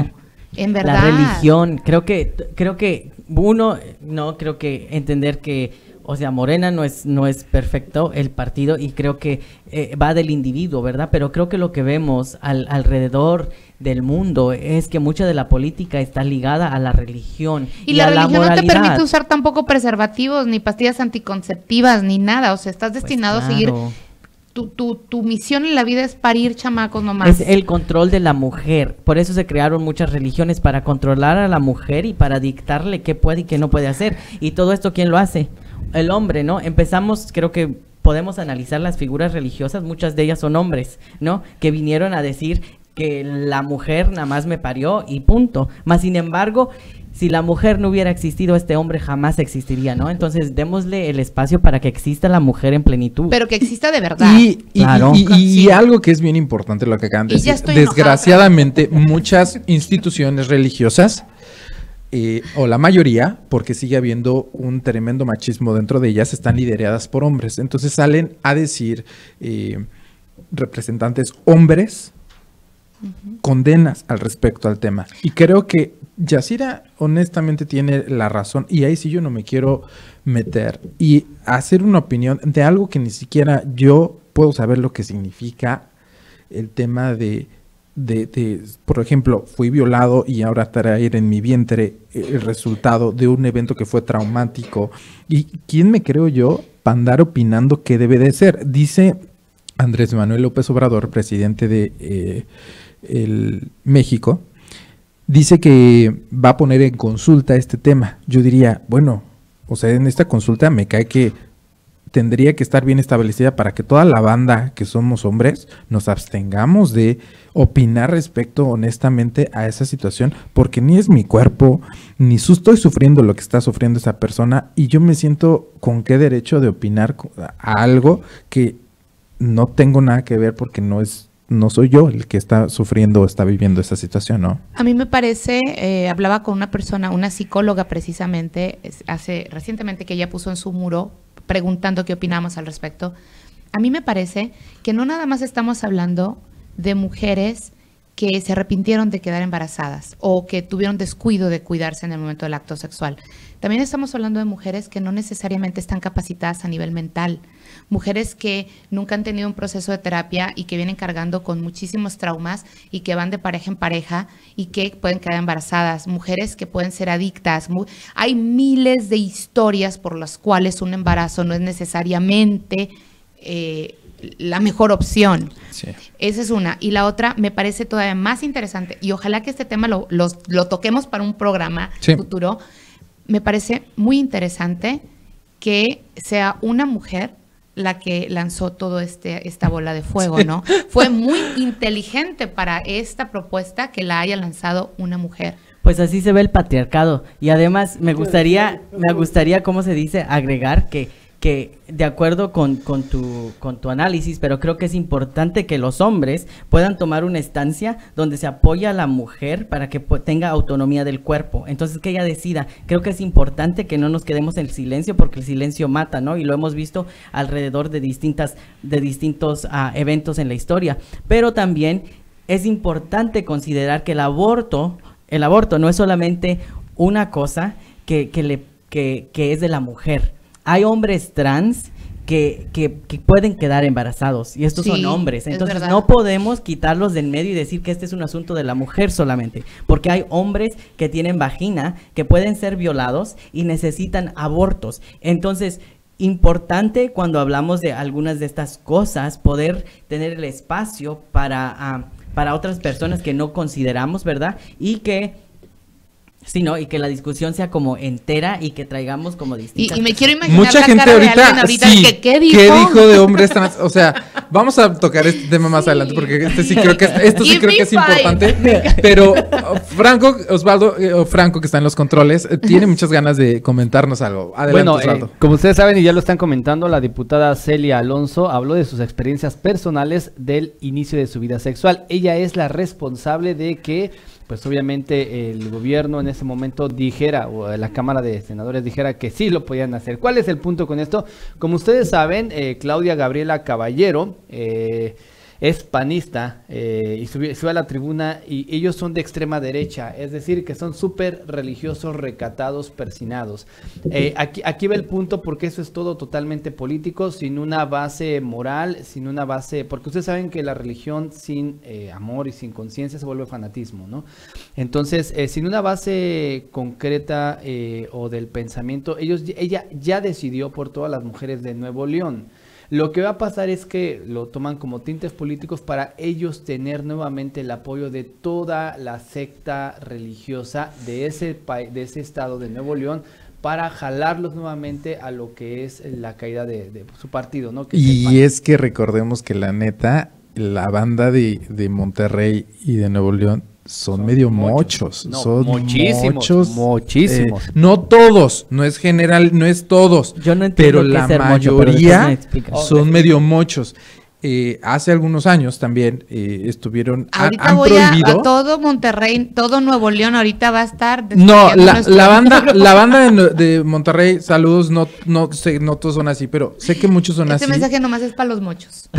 En verdad. La religión, creo que uno, no, creo que entender que, o sea, Morena no es perfecto el partido y creo que va del individuo, ¿verdad? Pero creo que lo que vemos alrededor del mundo es que mucha de la política está ligada a la religión y la religión no te permite usar tampoco preservativos, ni pastillas anticonceptivas, ni nada, o sea, estás destinado a seguir... Tu misión en la vida es parir chamacos nomás. Es el control de la mujer. Por eso se crearon muchas religiones, para controlar a la mujer y para dictarle qué puede y qué no puede hacer. Y todo esto, ¿quién lo hace? El hombre, ¿no? Empezamos, creo que podemos analizar las figuras religiosas, muchas de ellas son hombres, ¿no? Que vinieron a decir que la mujer nada más me parió y punto. Mas, sin embargo, si la mujer no hubiera existido, este hombre jamás existiría, ¿no? Entonces, démosle el espacio para que exista la mujer en plenitud. Pero que exista de verdad. Y algo que es bien importante lo que acaban de decir. Desgraciadamente, muchas instituciones religiosas, o la mayoría, porque sigue habiendo un tremendo machismo dentro de ellas, están lideradas por hombres. Entonces salen a decir representantes hombres condenas al respecto al tema. Y creo que Yacira honestamente tiene la razón, y ahí sí yo no me quiero meter y hacer una opinión de algo que ni siquiera yo puedo saber lo que significa el tema de por ejemplo, fui violado y ahora traer en mi vientre el resultado de un evento que fue traumático. ¿Y quién me creo yo para andar opinando qué debe de ser? Dice Andrés Manuel López Obrador, presidente de México, dice que va a poner en consulta este tema. Yo diría, bueno, o sea, en esta consulta me cae que tendría que estar bien establecida para que toda la banda que somos hombres nos abstengamos de opinar respecto honestamente a esa situación, porque ni es mi cuerpo, ni estoy sufriendo lo que está sufriendo esa persona, y yo me siento con qué derecho de opinar a algo que no tengo nada que ver, porque no soy yo el que está sufriendo o está viviendo esa situación, ¿no? A mí me parece, hablaba con una persona, una psicóloga precisamente, recientemente, que ella puso en su muro preguntando qué opinamos al respecto. A mí me parece que no nada más estamos hablando de mujeres que se arrepintieron de quedar embarazadas o que tuvieron descuido de cuidarse en el momento del acto sexual. También estamos hablando de mujeres que no necesariamente están capacitadas a nivel mental, mujeres que nunca han tenido un proceso de terapia y que vienen cargando con muchísimos traumas y que van de pareja en pareja y que pueden quedar embarazadas, mujeres que pueden ser adictas. Hay miles de historias por las cuales un embarazo no es necesariamente la mejor opción. Sí. Esa es una. Y la otra me parece todavía más interesante, y ojalá que este tema lo toquemos para un programa futuro. Me parece muy interesante que sea una mujer la que lanzó todo esta bola de fuego, ¿no? Fue muy inteligente para esta propuesta que la haya lanzado una mujer. Pues así se ve el patriarcado. Y además me gustaría, ¿cómo se dice? Agregar que de acuerdo con tu análisis, pero creo que es importante que los hombres puedan tomar una estancia donde se apoya a la mujer para que tenga autonomía del cuerpo. Entonces, que ella decida. Creo que es importante que no nos quedemos en el silencio, porque el silencio mata, ¿no? Y lo hemos visto alrededor de distintos eventos en la historia. Pero también es importante considerar que el aborto no es solamente una cosa que es de la mujer. Hay hombres trans que pueden quedar embarazados, y estos son hombres. Entonces no podemos quitarlos del medio y decir que este es un asunto de la mujer solamente, porque hay hombres que tienen vagina, que pueden ser violados y necesitan abortos. Entonces, importante cuando hablamos de algunas de estas cosas, poder tener el espacio para otras personas que no consideramos, ¿verdad? Y que sí, ¿no? Y que la discusión sea como entera y que traigamos como distintas. Y me quiero imaginar mucha gente ahorita sí, ¿qué dijo de hombres trans? O sea, vamos a tocar este tema más adelante, porque esto sí creo que es importante. Pero Franco, que está en los controles, tiene muchas ganas de comentarnos algo. Adelante, Osvaldo. Como ustedes saben y ya lo están comentando, la diputada Celia Alonso habló de sus experiencias personales del inicio de su vida sexual. Ella es la responsable de que, pues obviamente, el gobierno en ese momento dijera, o la Cámara de Senadores dijera que sí lo podían hacer. ¿Cuál es el punto con esto? Como ustedes saben, Claudia Gabriela Caballero es panista y subió a la tribuna y ellos son de extrema derecha, es decir, que son súper religiosos, recatados, persinados. Aquí va el punto porque eso es todo totalmente político, sin una base moral, sin una base, porque ustedes saben que la religión sin amor y sin conciencia se vuelve fanatismo, ¿no? Entonces, sin una base concreta o del pensamiento, ella ya decidió por todas las mujeres de Nuevo León. Lo que va a pasar es que lo toman como tintes políticos para ellos tener nuevamente el apoyo de toda la secta religiosa de ese estado de Nuevo León para jalarlos nuevamente a lo que es la caída de su partido, ¿no? Y es que recordemos que la neta, la banda de Monterrey y de Nuevo León son medio mochos. No, son muchísimos. No todos, no es general, no es todos. Yo no entiendo pero la mayoría son medio mochos. Hace algunos años también estuvieron ahorita han voy prohibido a todo Monterrey, todo Nuevo León ahorita va a estar no la banda de Monterrey, saludos, no sé, no todos son así, pero sé que muchos son así. Este mensaje nomás es para los mochos.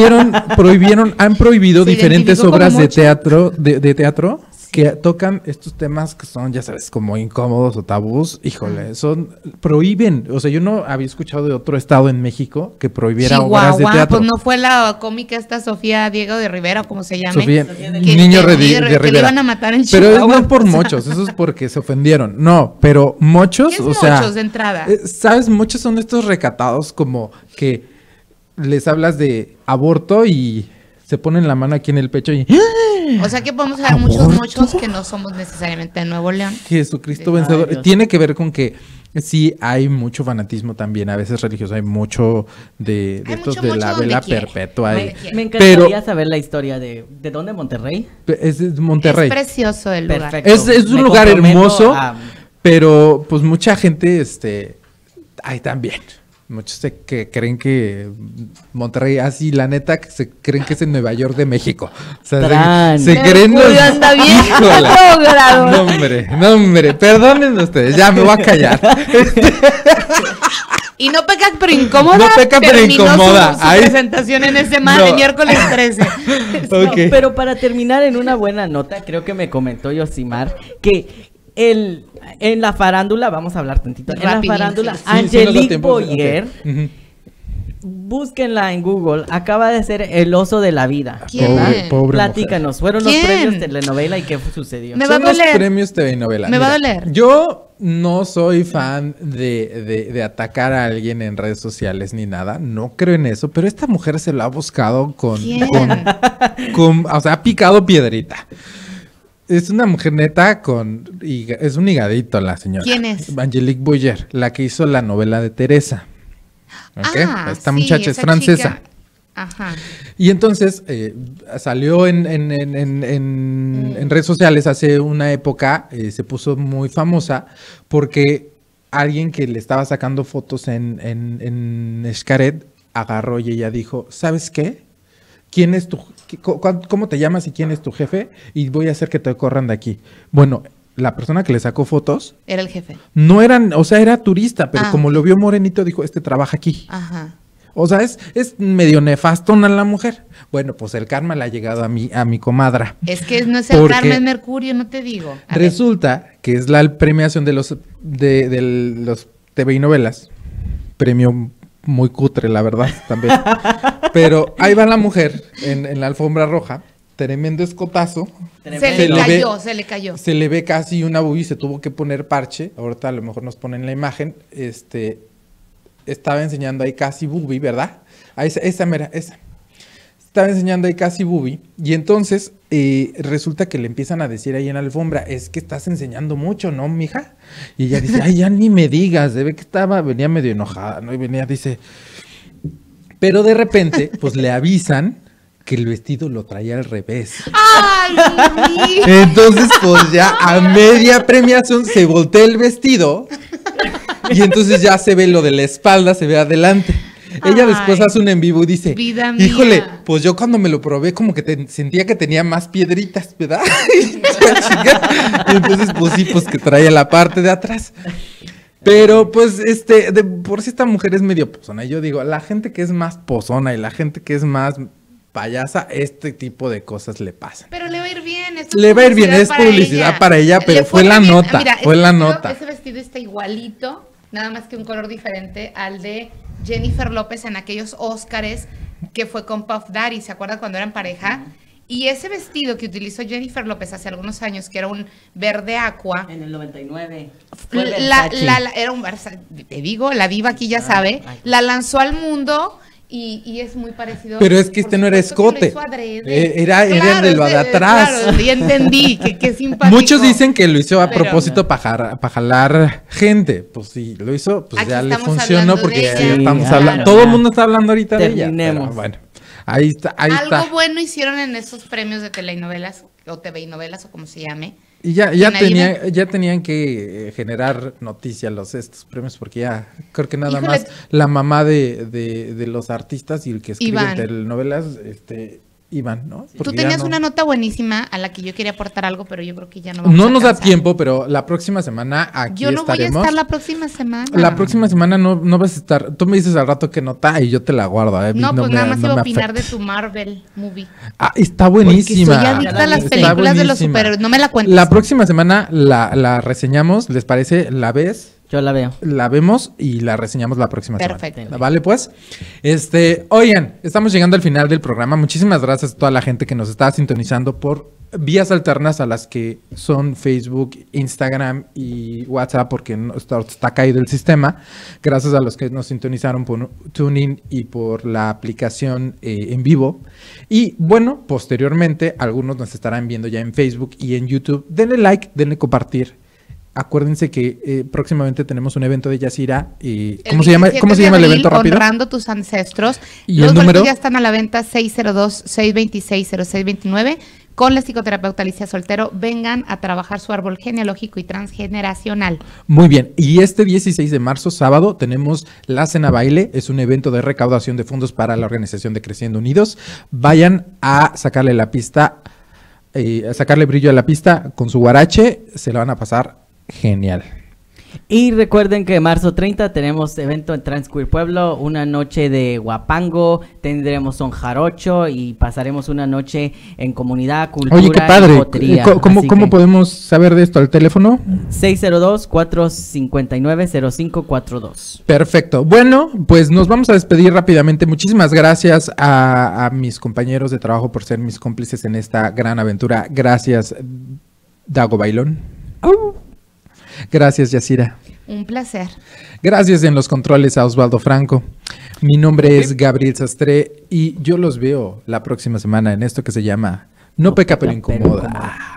Han prohibido diferentes obras de teatro teatro que tocan estos temas que son, ya sabes, como incómodos o tabús. Híjole, prohíben. O sea, yo no había escuchado de otro estado en México que prohibiera obras de teatro. Pues no fue la cómica esta Sofía Diego de Rivera, como se llame. Sofía Niño de Rivera. Que le iban a matar en Chihuahua. Pero no por mochos, eso es porque se ofendieron. No, pero mochos, ¿Qué es o sea, mochos de entrada? ¿Sabes? Muchos son estos recatados como que les hablas de aborto y se ponen la mano aquí en el pecho y... O sea que podemos ver muchos mochos que no somos necesariamente de Nuevo León. Jesucristo vencedor. Tiene que ver con que sí hay mucho fanatismo también, a veces religioso, hay mucho de estos de la vela perpetua. Me encantaría saber la historia de dónde, Monterrey. Es Monterrey. Es precioso el lugar. Perfecto. Es un lugar hermoso, pero pues mucha gente, hay también. Muchos que creen que Monterrey, así la neta, que se creen que es en Nueva York de México. O sea, se creen los... anda bien logrado. No, hombre, perdónenme ustedes, ya me voy a callar. Y no peca pero incómoda. No peca pero incomoda. Su presentación en ese miércoles 13. Okay. No, pero para terminar en una buena nota, creo que me comentó Yosimar que en la farándula, vamos a hablar tantito, en la farándula, sí, Angelique Boyer, búsquenla en Google, acaba de ser el oso de la vida. ¿Quién? Pobre Platícanos, fueron los premios telenovela y qué sucedió. Me va a doler. Los premios telenovela. Me va a doler. Yo no soy fan de atacar a alguien en redes sociales ni nada, no creo en eso, pero esta mujer se lo ha buscado o sea, ha picado piedrita. Es una mujer neta es un higadito la señora. ¿Quién es? Angelique Boyer, la que hizo la novela de Teresa. ¿Okay? Esta sí, muchacha es francesa. Chica. Ajá. Y entonces salió en redes sociales hace una época, se puso muy famosa porque alguien que le estaba sacando fotos en Xcaret agarró y ella dijo, ¿sabes qué? ¿Quién es cómo te llamas y quién es tu jefe? Y voy a hacer que te corran de aquí. Bueno, la persona que le sacó fotos... Era el jefe. No eran, o sea, era turista, pero como lo vio morenito, dijo, trabaja aquí. Ajá. O sea, es medio nefastona la mujer. Bueno, pues el karma le ha llegado a mi comadra. Es que no es el karma, es Mercurio, no te digo. Resulta que es la premiación de los TV y novelas. Premio muy cutre, la verdad, también. Pero ahí va la mujer en la alfombra roja, tremendo escotazo. Se le cayó. Se le ve casi una boobie, se tuvo que poner parche. Ahorita a lo mejor nos ponen la imagen. Estaba enseñando ahí casi boobie, ¿verdad? Esa. Estaba enseñando ahí casi boobie. Y entonces resulta que le empiezan a decir ahí en la alfombra, es que estás enseñando mucho, ¿no, mija? Y ella dice, ay, ya ni me digas. Se ve que venía medio enojada, ¿no? Y dice... Pero de repente, pues le avisan que el vestido lo traía al revés. ¡Ay! Entonces, pues ya a media premiación se voltea el vestido y entonces ya se ve lo de la espalda, se ve adelante. Ella después hace un en vivo y dice, híjole, pues yo cuando me lo probé como que sentía que tenía más piedritas, ¿verdad? Y entonces, pues sí, pues que traía la parte de atrás. Pero pues por si esta mujer es medio pozona, yo digo, la gente que es más pozona y la gente que es más payasa, este tipo de cosas le pasan. Pero le va a ir bien. Le va a ir bien, es publicidad para ella, pero fue la nota, fue la nota. Ese vestido está igualito, nada más que un color diferente al de Jennifer López en aquellos Óscares que fue con Puff Daddy, ¿se acuerdan cuando eran pareja? Y ese vestido que utilizó Jennifer López hace algunos años, que era un verde aqua. En el 99. Era un Versace, te digo, la diva aquí ya sabe, la lanzó al mundo y es muy parecido. Pero es que este no era escote, era de lo de atrás. Claro, ya entendí, que simpático. Muchos dicen que lo hizo a propósito para jalar gente. Pues sí, lo hizo, pues aquí ya le hablando funcionó porque de ella. estamos hablando, todo el mundo está hablando ahorita Terminemos. de ella. Pero bueno, ahí está. Algo bueno hicieron en esos premios de telenovelas o TV y novelas o como se llame. Y ya tenían que generar noticia estos premios porque ya creo que nada más la mamá de los artistas y el que escribe telenovelas, Iván, ¿no? Porque tú tenías una nota buenísima a la que yo quería aportar algo, pero yo creo que ya no nos da tiempo, pero la próxima semana aquí estaremos. Yo no voy a estar la próxima semana. La próxima semana no vas a estar. Tú me dices al rato qué nota y yo te la guardo. No, pues nada más iba a opinar de tu Marvel movie. Ah, está buenísima. Porque soy adicta a las películas de los superhéroes. No me la cuentes. La próxima semana la reseñamos, ¿les parece? ¿La ves? Yo la veo. La vemos y la reseñamos la próxima semana. Perfecto. Vale, pues. Oigan, estamos llegando al final del programa. Muchísimas gracias a toda la gente que nos está sintonizando por vías alternas a las que son Facebook, Instagram y WhatsApp, porque está caído el sistema. Gracias a los que nos sintonizaron por TuneIn y por la aplicación en vivo. Y bueno, posteriormente, algunos nos estarán viendo ya en Facebook y en YouTube. Denle like, denle compartir. Acuérdense que próximamente tenemos un evento de Yasira. ¿Cómo se llama el evento rápido? Honrando tus ancestros. ¿Y los el número? Ya están a la venta 602-626-0629 con la psicoterapeuta Alicia Soltero. Vengan a trabajar su árbol genealógico y transgeneracional. Muy bien. Y este 16 de marzo, sábado, tenemos la Cena Baile. Es un evento de recaudación de fondos para la organización de Creciendo Unidos. Vayan a sacarle la pista, a sacarle brillo a la pista con su guarache. Se la van a pasar genial. Y recuerden que marzo 30 tenemos evento en Transqueer Pueblo, una noche de guapango, tendremos un jarocho y pasaremos una noche en comunidad, cultura. Oye, qué padre. Y potería. ¿Cómo podemos saber de esto? ¿Al teléfono? 602-459-0542. Perfecto. Bueno, pues nos vamos a despedir rápidamente. Muchísimas gracias a mis compañeros de trabajo por ser mis cómplices en esta gran aventura. Gracias, Dago Bailón. Gracias, Yasira. Un placer. Gracias en los controles a Osvaldo Franco. Mi nombre es Gabriel Sastre y yo los veo la próxima semana en esto que se llama No peca pero incomoda.